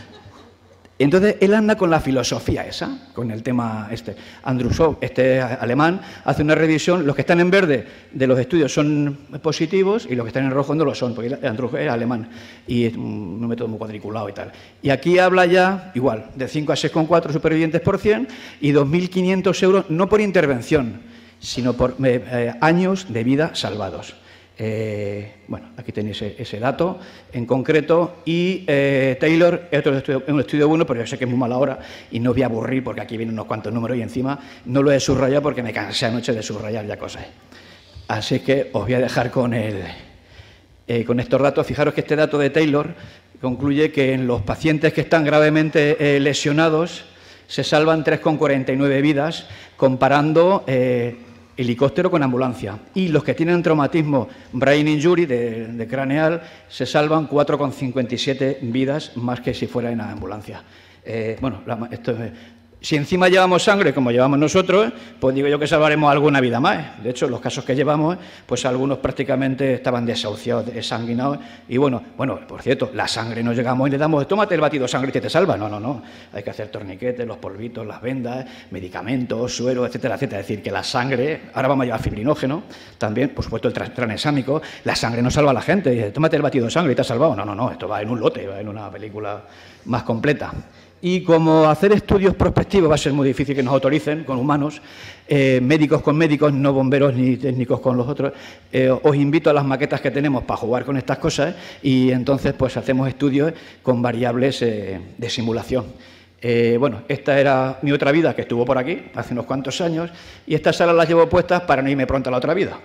Entonces, él anda con la filosofía esa, con el tema este. Andrusov, este alemán, hace una revisión. Los que están en verde de los estudios son positivos y los que están en rojo no lo son, porque Andrusov es alemán y es un método muy cuadriculado y tal. Y aquí habla ya, igual, de cinco a seis coma cuatro supervivientes por cien y dos mil quinientos euros, no por intervención, sino por eh, eh, años de vida salvados. Eh, bueno, aquí tenéis ese, ese dato en concreto y eh, Taylor es otro estudio, un estudio bueno, pero yo sé que es muy mala hora y no voy a aburrir porque aquí vienen unos cuantos números y encima no lo he subrayado porque me cansé anoche de subrayar ya cosas. Así que os voy a dejar con, el, eh, con estos datos. Fijaros que este dato de Taylor concluye que en los pacientes que están gravemente eh, lesionados se salvan tres coma cuarenta y nueve vidas comparando... Eh, helicóptero con ambulancia. Y los que tienen traumatismo brain injury de, de craneal se salvan cuatro coma cincuenta y siete vidas más que si fuera en ambulancia. Eh, bueno, la, esto es, si encima llevamos sangre como llevamos nosotros, pues digo yo que salvaremos alguna vida más. De hecho, los casos que llevamos, pues algunos prácticamente estaban desahuciados, desanguinados. Y bueno, bueno, por cierto, la sangre no llegamos y le damos, tómate el batido de sangre que te salva. No, no, no. Hay que hacer torniquetes, los polvitos, las vendas, medicamentos, suero, etcétera, etcétera. Es decir, que la sangre, ahora vamos a llevar fibrinógeno, también, por supuesto, el tranexámico, la sangre no salva a la gente. Dice, tómate el batido de sangre y te has salvado. No, no, no, esto va en un lote, va en una película más completa. Y como hacer estudios prospectivos va a ser muy difícil que nos autoricen con humanos, eh, médicos con médicos, no bomberos ni técnicos con los otros, eh, os invito a las maquetas que tenemos para jugar con estas cosas y entonces pues hacemos estudios con variables eh, de simulación. Eh, bueno, esta era mi otra vida que estuvo por aquí hace unos cuantos años y estas salas las llevo puestas para no irme pronto a la otra vida.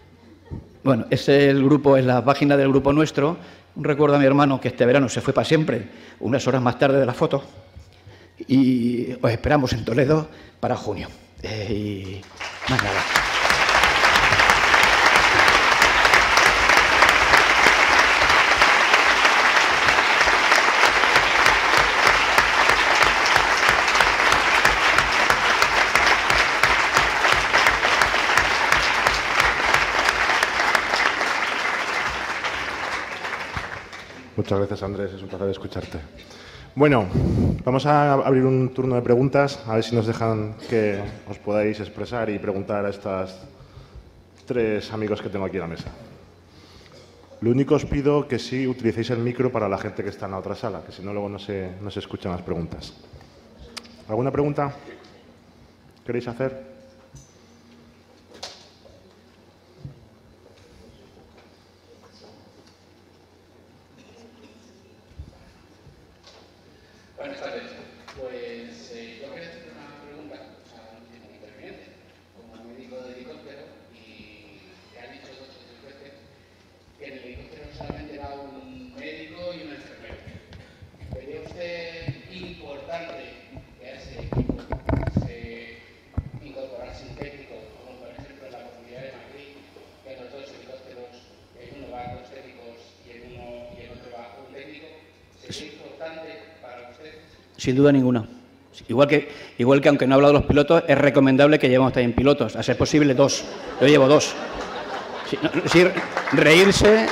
Bueno, ese es el grupo, es la página del grupo nuestro. Un recuerdo a mi hermano que este verano se fue para siempre, unas horas más tarde de la foto. Y os esperamos en Toledo para junio. Eh, y más nada. Muchas gracias, Andrés. Es un placer escucharte. Bueno, vamos a abrir un turno de preguntas, a ver si nos dejan que os podáis expresar y preguntar a estos tres amigos que tengo aquí en la mesa. Lo único os pido que sí utilicéis el micro para la gente que está en la otra sala, que si no luego no se, no se escuchan las preguntas. ¿Alguna pregunta queréis hacer? Buenas tardes. Pues eh, yo quería hacer una pregunta a un último interviniente, como médico de helicóptero, y te han dicho dos o tres veces que en el helicóptero solamente va un médico y un enfermero. ¿Vería usted importante que a ese equipo se incorporase un técnico, como por ejemplo en la comunidad de Madrid, que en los dos helicópteros en uno van dos técnicos y en uno y en otro va un técnico? ¿Sería importante para usted? Sin duda ninguna. Igual que, igual que aunque no he hablado de los pilotos, es recomendable que llevemos también pilotos. A ser posible, dos. Yo llevo dos. Sí, no, sí, reírse.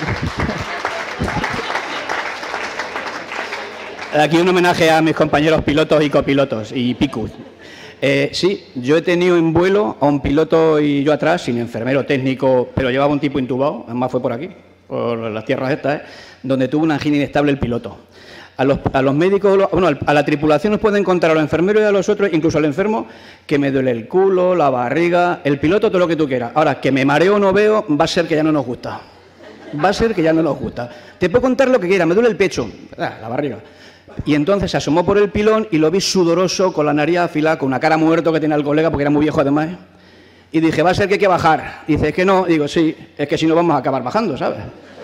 Aquí un homenaje a mis compañeros pilotos y copilotos y picus. Eh, sí, yo he tenido en vuelo a un piloto y yo atrás, sin enfermero técnico, pero llevaba un tipo intubado, además fue por aquí, por las tierras estas, ¿eh? Donde tuvo una angina inestable el piloto. A los, a los médicos, bueno, a la tripulación nos pueden contar a los enfermeros y a los otros, incluso al enfermo, que me duele el culo, la barriga, el piloto, todo lo que tú quieras. Ahora, que me mareo o no veo, va a ser que ya no nos gusta. Va a ser que ya no nos gusta. Te puedo contar lo que quieras, me duele el pecho, ah, la barriga. Y entonces se asomó por el pilón y lo vi sudoroso, con la nariz afilada, con una cara muerto que tenía el colega, porque era muy viejo además. Y dije, va a ser que hay que bajar. Y dice, es que no. Y digo, sí, es que si no vamos a acabar bajando, ¿sabes?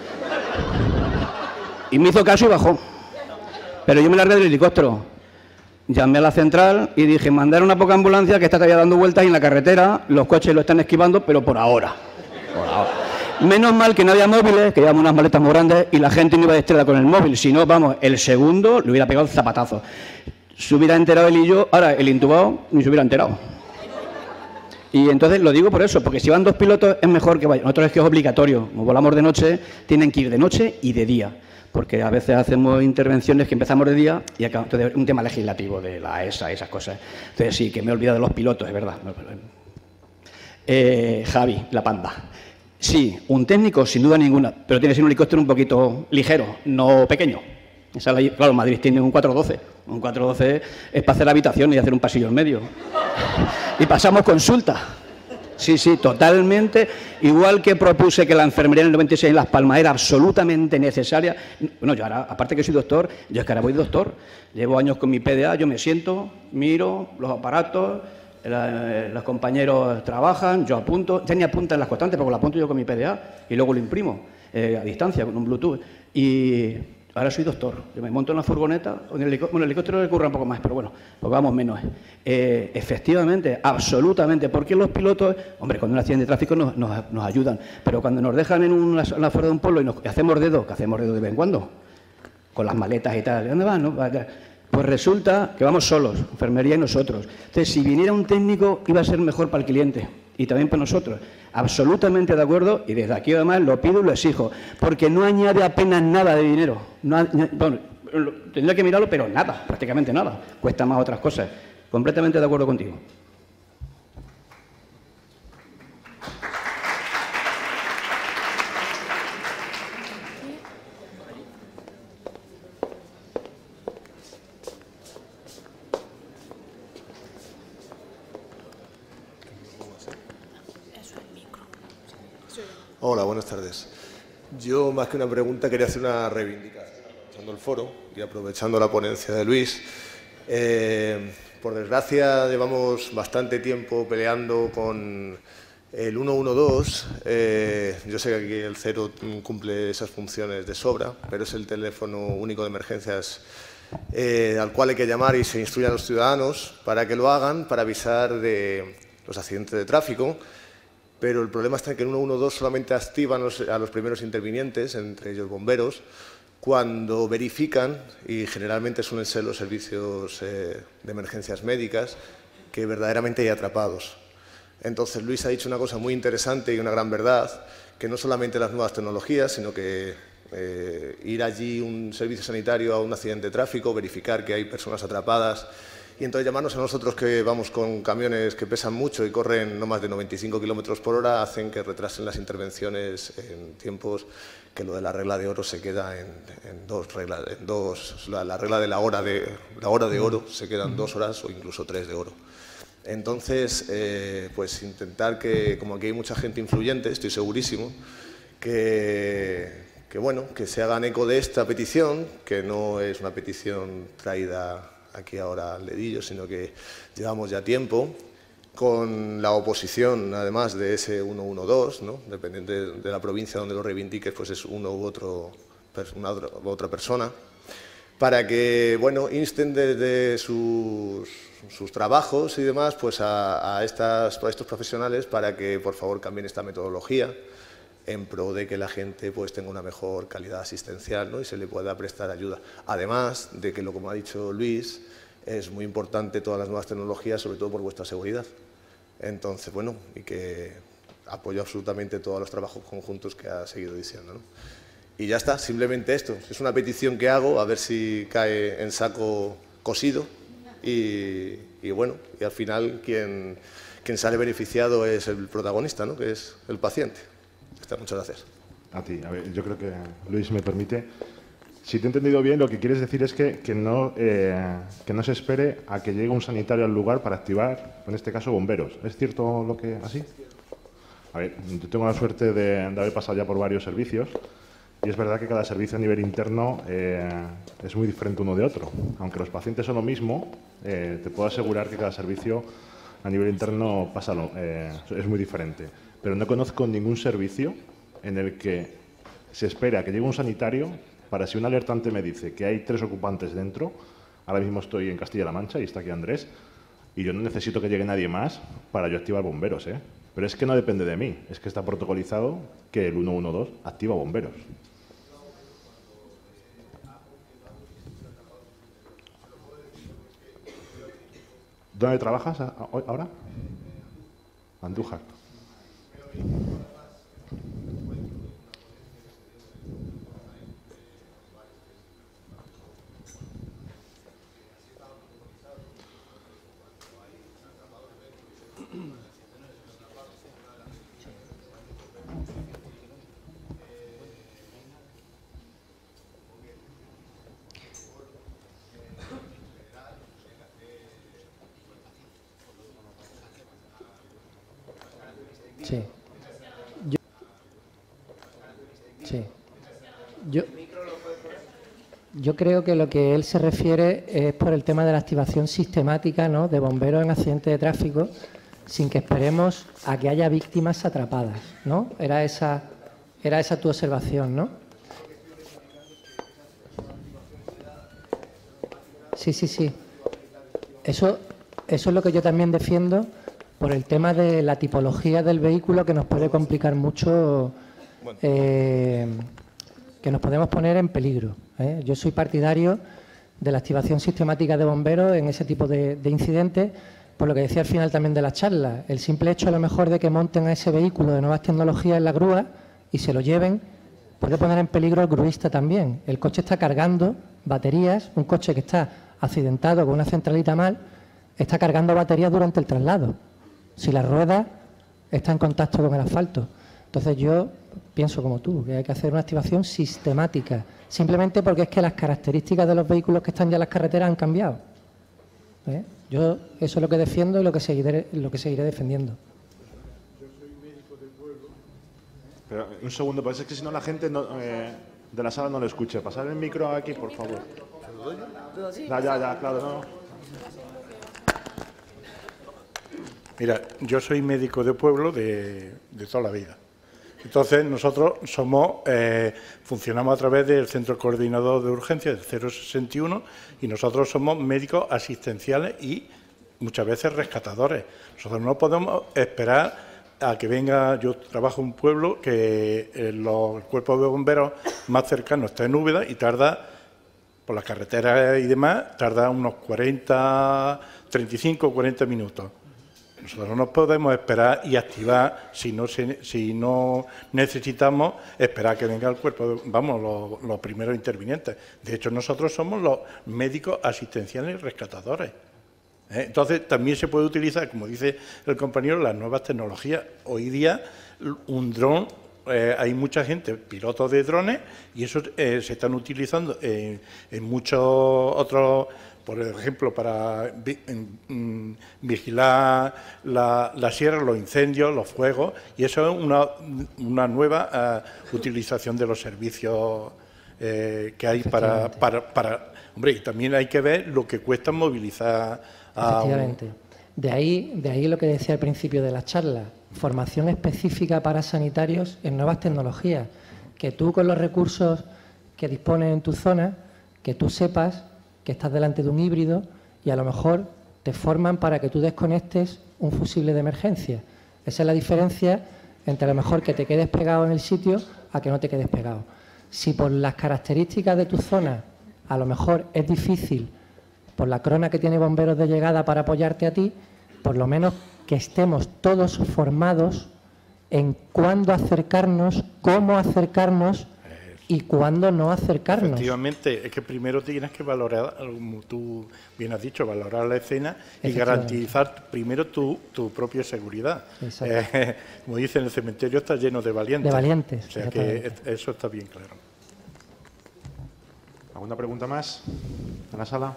Y me hizo caso y bajó. Pero yo me largué del helicóptero. Llamé a la central y dije, mandar una poca ambulancia que está todavía dando vueltas en la carretera, los coches lo están esquivando, pero por ahora. Por ahora. Menos mal que no había móviles, que llevamos unas maletas muy grandes y la gente no iba de estrella con el móvil. Si no, vamos, el segundo le hubiera pegado el zapatazo. Se hubiera enterado él y yo, ahora el intubado ni se hubiera enterado. Y entonces lo digo por eso, porque si van dos pilotos es mejor que vayan. Nosotros es que es obligatorio. Como volamos de noche, tienen que ir de noche y de día. Porque a veces hacemos intervenciones que empezamos de día y acabamos, entonces un tema legislativo de la E S A, esas cosas. Entonces sí, que me he olvidado de los pilotos, es verdad. Eh, Javi, la panda. Sí, un técnico, sin duda ninguna, pero tiene que ser un helicóptero un poquito ligero, no pequeño. Esa la, claro, Madrid tiene un cuatro doce. Un cuatro doce es para hacer habitación y hacer un pasillo en medio. Y pasamos consulta. Sí, sí, totalmente. Igual que propuse que la enfermería en el noventa y seis en Las Palmas era absolutamente necesaria. Bueno, yo ahora, aparte que soy doctor, yo es que ahora voy doctor. Llevo años con mi P D A, yo me siento, miro los aparatos, la, los compañeros trabajan, yo apunto. Ya ni apuntan las constantes, porque lo apunto yo con mi P D A y luego lo imprimo eh, a distancia con un Bluetooth. Y ahora soy doctor. Yo me monto en la furgoneta, en el helicóptero, bueno, el helicóptero le curra un poco más, pero bueno, pues vamos menos. Eh, efectivamente, absolutamente, porque los pilotos, hombre, cuando un accidente de tráfico nos, nos, nos ayudan, pero cuando nos dejan en una, en la fuera de un pueblo y nos y hacemos dedo, que hacemos dedo de vez en cuando, con las maletas y tal, ¿dónde van? No? Pues resulta que vamos solos, enfermería y nosotros. Entonces, si viniera un técnico, iba a ser mejor para el cliente y también para nosotros. Absolutamente de acuerdo, y desde aquí además lo pido y lo exijo, porque no añade apenas nada de dinero. No, no, bueno, tendría que mirarlo, pero nada, prácticamente nada. Cuesta más otras cosas. Completamente de acuerdo contigo. Hola, buenas tardes. Yo, más que una pregunta, quería hacer una reivindicación, aprovechando el foro y aprovechando la ponencia de Luis. Eh, por desgracia, llevamos bastante tiempo peleando con el ciento doce. Eh, yo sé que aquí el cero cumple esas funciones de sobra, pero es el teléfono único de emergencias eh, al cual hay que llamar y se instruye a los ciudadanos para que lo hagan, para avisar de los accidentes de tráfico. Pero el problema está en que el ciento doce solamente activan los, a los primeros intervinientes, entre ellos bomberos, cuando verifican, y generalmente suelen ser los servicios eh, de emergencias médicas, que verdaderamente hay atrapados. Entonces, Luis ha dicho una cosa muy interesante y una gran verdad, que no solamente las nuevas tecnologías, sino que eh, ir allí un servicio sanitario a un accidente de tráfico, verificar que hay personas atrapadas y entonces llamarnos a nosotros que vamos con camiones que pesan mucho y corren no más de noventa y cinco kilómetros por hora hacen que retrasen las intervenciones en tiempos que lo de la regla de oro se queda en, en dos reglas, en dos, la, la regla de la hora de, la hora de oro se quedan dos horas o incluso tres de oro. Entonces, eh, pues intentar que, como aquí hay mucha gente influyente, estoy segurísimo, que, que, bueno, que se hagan eco de esta petición, que no es una petición traída aquí ahora al dedillo, sino que llevamos ya tiempo, con la oposición, además de ese uno uno dos, ¿no? Dependiente de la provincia donde lo reivindiques, pues es uno u otro, una otra, otra persona, para que, bueno, insten desde sus, sus trabajos y demás, pues a, a, estas, a estos profesionales para que, por favor, cambien esta metodología en pro de que la gente pues tenga una mejor calidad asistencial, ¿no? Y se le pueda prestar ayuda. Además de que, lo como ha dicho Luis, es muy importante todas las nuevas tecnologías, sobre todo por vuestra seguridad. Entonces, bueno, y que apoyo absolutamente todos los trabajos conjuntos que ha seguido diciendo, ¿no? Y ya está, simplemente esto. Es una petición que hago, a ver si cae en saco cosido y, y bueno, y al final quien, quien sale beneficiado es el protagonista, ¿no? Que es el paciente. Está, muchas gracias. A ti. A ver, yo creo que Luis me permite. Si te he entendido bien, lo que quieres decir es que, que, no, eh, que no se espere a que llegue un sanitario al lugar para activar, en este caso, bomberos. ¿Es cierto lo que así? A ver, yo tengo la suerte de, de haber pasado ya por varios servicios y es verdad que cada servicio a nivel interno eh, es muy diferente uno de otro. Aunque los pacientes son lo mismo, eh, te puedo asegurar que cada servicio a nivel interno pasa lo, eh, es muy diferente. Pero no conozco ningún servicio en el que se espera que llegue un sanitario para, si un alertante me dice que hay tres ocupantes dentro, ahora mismo estoy en Castilla-La Mancha y está aquí Andrés, y yo no necesito que llegue nadie más para yo activar bomberos, ¿eh? Pero es que no depende de mí, es que está protocolizado que el uno uno dos activa bomberos. ¿Dónde trabajas ahora? Andújar. Sí. Yo, sí. Yo, yo creo que lo que él se refiere es por el tema de la activación sistemática, ¿no?, de bomberos en accidentes de tráfico, sin que esperemos a que haya víctimas atrapadas, ¿no? Era esa, era esa tu observación, ¿no? Sí, sí, sí. Eso, eso es lo que yo también defiendo, por el tema de la tipología del vehículo, que nos puede complicar mucho, eh, que nos podemos poner en peligro, ¿eh? Yo soy partidario de la activación sistemática de bomberos en ese tipo de, de incidentes, por lo que decía al final también de la charla. El simple hecho, a lo mejor, de que monten a ese vehículo de nuevas tecnologías en la grúa y se lo lleven, puede poner en peligro al gruista también. El coche está cargando baterías, un coche que está accidentado con una centralita mal, está cargando baterías durante el traslado, si la rueda está en contacto con el asfalto. Entonces yo pienso como tú, que hay que hacer una activación sistemática, simplemente porque es que las características de los vehículos que están ya en las carreteras han cambiado, ¿eh? Yo eso es lo que defiendo y lo que seguiré, lo que seguiré defendiendo. Yo soy médico de pueblo. Pero un segundo, pues es que si no la gente no, eh, de la sala no lo escucha. Pasar el micro aquí, por favor. Ya, ya, ya, claro, no. Mira, yo soy médico de pueblo de, de toda la vida. Entonces, nosotros somos, eh, funcionamos a través del Centro Coordinador de Urgencias, del cero sesenta y uno, y nosotros somos médicos asistenciales y muchas veces rescatadores. Nosotros no podemos esperar a que venga, yo trabajo en un pueblo que eh, los cuerpos de bomberos más cercanos está en Úbeda y tarda, por las carreteras y demás, tarda unos cuarenta, treinta y cinco o cuarenta minutos. Nosotros no nos podemos esperar y activar si no, se, si no necesitamos esperar que venga el cuerpo, de, vamos, los, los primeros intervinientes. De hecho, nosotros somos los médicos asistenciales y rescatadores. ¿eh? Entonces, también se puede utilizar, como dice el compañero, las nuevas tecnologías. Hoy día, un dron, eh, hay mucha gente, pilotos de drones, y eso eh, se están utilizando en, en muchos otros, por ejemplo, para vi, en, vigilar la, la sierra, los incendios, los fuegos, y eso es una, una nueva uh, utilización de los servicios eh, que hay para, para, para... Hombre, y también hay que ver lo que cuesta movilizar a... Efectivamente. Un... De ahí, de ahí lo que decía al principio de la charla, formación específica para sanitarios en nuevas tecnologías, que tú con los recursos que dispones en tu zona, que tú sepas que estás delante de un híbrido y a lo mejor te forman para que tú desconectes un fusible de emergencia. Esa es la diferencia entre a lo mejor que te quedes pegado en el sitio a que no te quedes pegado. Si por las características de tu zona a lo mejor es difícil, por la crona que tiene bomberos de llegada para apoyarte a ti, por lo menos que estemos todos formados en cuándo acercarnos, cómo acercarnos y cuándo no acercarnos. Efectivamente, es que primero tienes que valorar, como tú bien has dicho, valorar la escena y garantizar primero tu, tu propia seguridad. Eh, como dicen, el cementerio está lleno de valientes. De valientes. O sea que eso está bien claro. ¿Alguna pregunta más en la sala?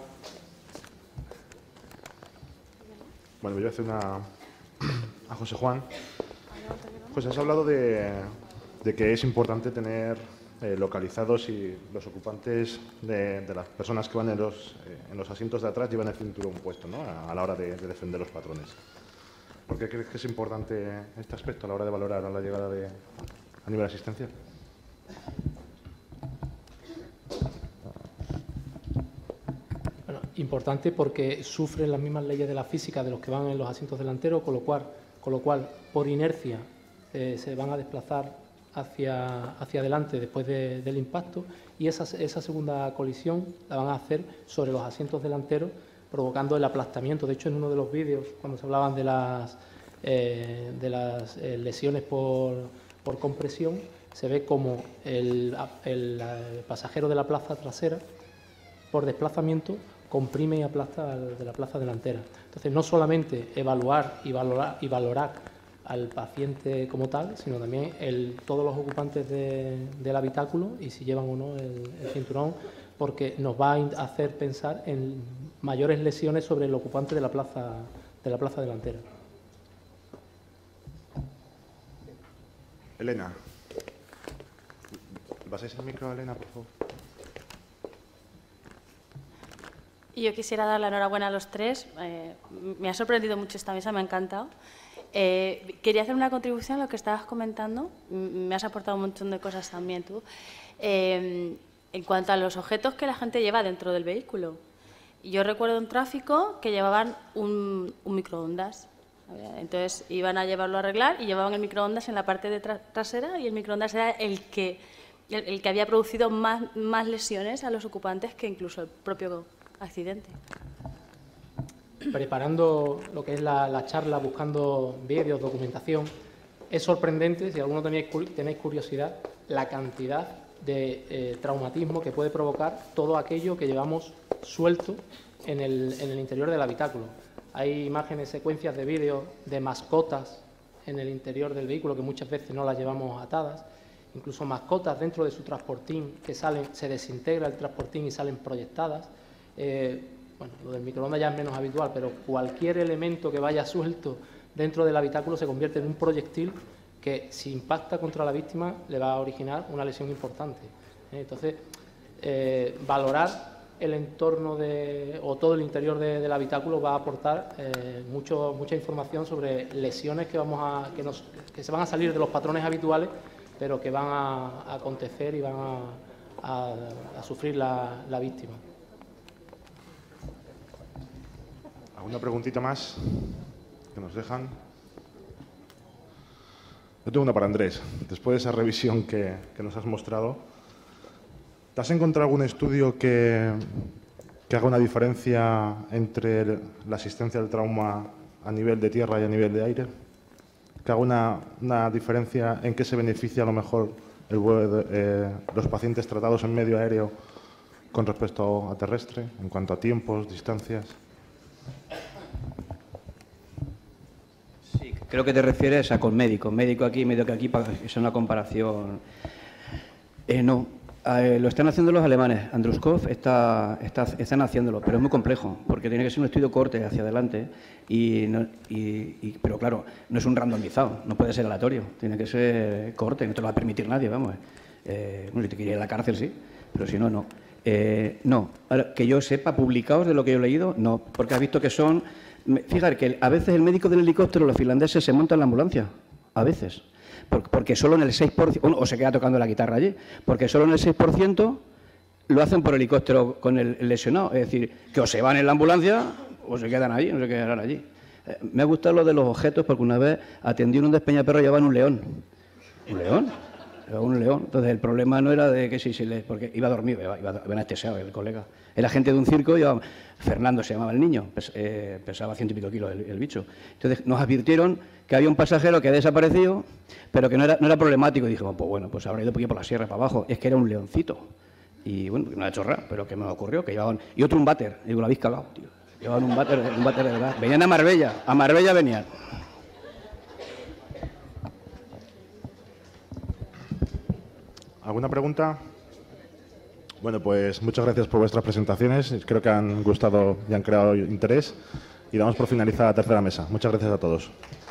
Bueno, voy a hacer una a José Juan. José, has hablado de, de que es importante tener eh, localizados y los ocupantes de, de las personas que van en los, eh, en los asientos de atrás llevan el cinturón puesto, ¿no?, a, a la hora de, de defender los patrones. ¿Por qué crees que es importante este aspecto a la hora de valorar a la llegada de, a nivel asistencial? Importante porque sufren las mismas leyes de la física de los que van en los asientos delanteros, con lo cual, con lo cual por inercia eh, se van a desplazar hacia, hacia adelante después de, del impacto, y esa, esa segunda colisión la van a hacer sobre los asientos delanteros, provocando el aplastamiento. De hecho, en uno de los vídeos, cuando se hablaban de las, eh, de las eh, lesiones por, por compresión, se ve como el, el, el pasajero de la plaza trasera, por desplazamiento, comprime y aplasta al de la plaza delantera. Entonces, no solamente evaluar y valorar, y valorar al paciente como tal, sino también el, todos los ocupantes de, del habitáculo y si llevan o no el, el cinturón, porque nos va a hacer pensar en mayores lesiones sobre el ocupante de la plaza, de la plaza delantera. Elena. ¿Pasáis el micro a Elena, por favor? Y yo quisiera dar la enhorabuena a los tres. Eh, me ha sorprendido mucho esta mesa, me ha encantado. Eh, quería hacer una contribución a lo que estabas comentando. Me has aportado un montón de cosas también tú. Eh, en cuanto a los objetos que la gente lleva dentro del vehículo. Yo recuerdo un tráfico que llevaban un, un microondas. Entonces iban a llevarlo a arreglar y llevaban el microondas en la parte de tra trasera, y el microondas era el que, el, el que había producido más, más lesiones a los ocupantes que incluso el propio accidente. Preparando lo que es la, la charla, buscando vídeos, documentación, es sorprendente, si alguno tenéis, tenéis curiosidad, la cantidad de eh, traumatismo que puede provocar todo aquello que llevamos suelto en el, en el interior del habitáculo. Hay imágenes, secuencias de vídeos de mascotas en el interior del vehículo que muchas veces no las llevamos atadas, incluso mascotas dentro de su transportín que salen, se desintegra el transportín y salen proyectadas. Eh, bueno, lo del microondas ya es menos habitual, pero cualquier elemento que vaya suelto dentro del habitáculo se convierte en un proyectil que, si impacta contra la víctima, le va a originar una lesión importante. ¿eh? Entonces, eh, valorar el entorno de, o todo el interior de, del habitáculo va a aportar eh, mucho, mucha información sobre lesiones que, vamos a, que, nos, que se van a salir de los patrones habituales, pero que van a, a acontecer y van a, a, a sufrir la, la víctima. ¿Alguna preguntita más que nos dejan? Yo tengo una para Andrés. Después de esa revisión que, que nos has mostrado, ¿te has encontrado algún estudio que, que haga una diferencia entre la asistencia al trauma a nivel de tierra y a nivel de aire? ¿Que haga una, una diferencia en qué se beneficia a lo mejor el, eh, los pacientes tratados en medio aéreo con respecto a terrestre, en cuanto a tiempos, distancias? Creo que te refieres a con médico. Médico aquí, médico aquí, para que sea una comparación. Eh, no, eh, lo están haciendo los alemanes. Andruskov está, está, están haciéndolo, pero es muy complejo, porque tiene que ser un estudio corte hacia adelante. Y, no, y, y Pero claro, no es un randomizado, no puede ser aleatorio, tiene que ser corte, no te lo va a permitir nadie, vamos. Eh, bueno, si te quiere ir a la cárcel, sí, pero si no, no. Eh, no, ahora, que yo sepa, publicados de lo que yo he leído, no, porque has visto que son... Fíjate que a veces el médico del helicóptero, los finlandeses, se monta en la ambulancia, a veces, porque solo en el seis por ciento, o se queda tocando la guitarra allí, porque solo en el seis por ciento lo hacen por helicóptero con el lesionado, es decir, que o se van en la ambulancia o se quedan allí, no se quedarán allí. Eh, me ha gustado lo de los objetos, porque una vez atendí en un Despeñaperro y llevaban un león. ¿Un león? Un león. Entonces el problema no era de que si se le... porque iba dormido, iba, iba anestesiado el colega. Era gente de un circo, iba, Fernando se llamaba el niño, pes, eh, pesaba ciento y pico kilos el, el bicho. Entonces nos advirtieron que había un pasajero que había desaparecido, pero que no era, no era problemático. Y dije, pues bueno, pues habrá ido por aquí por la sierra para abajo. Es que era un leoncito. Y bueno, no era chorra, pero que me ocurrió, que llevaban... Y otro un váter. Y digo, lo habéis cagado, tío. Llevaban un váter, un váter de verdad. Venían a Marbella, a Marbella venían. ¿Alguna pregunta? Bueno, pues muchas gracias por vuestras presentaciones. Creo que han gustado y han creado interés. Y damos por finalizada la tercera mesa. Muchas gracias a todos.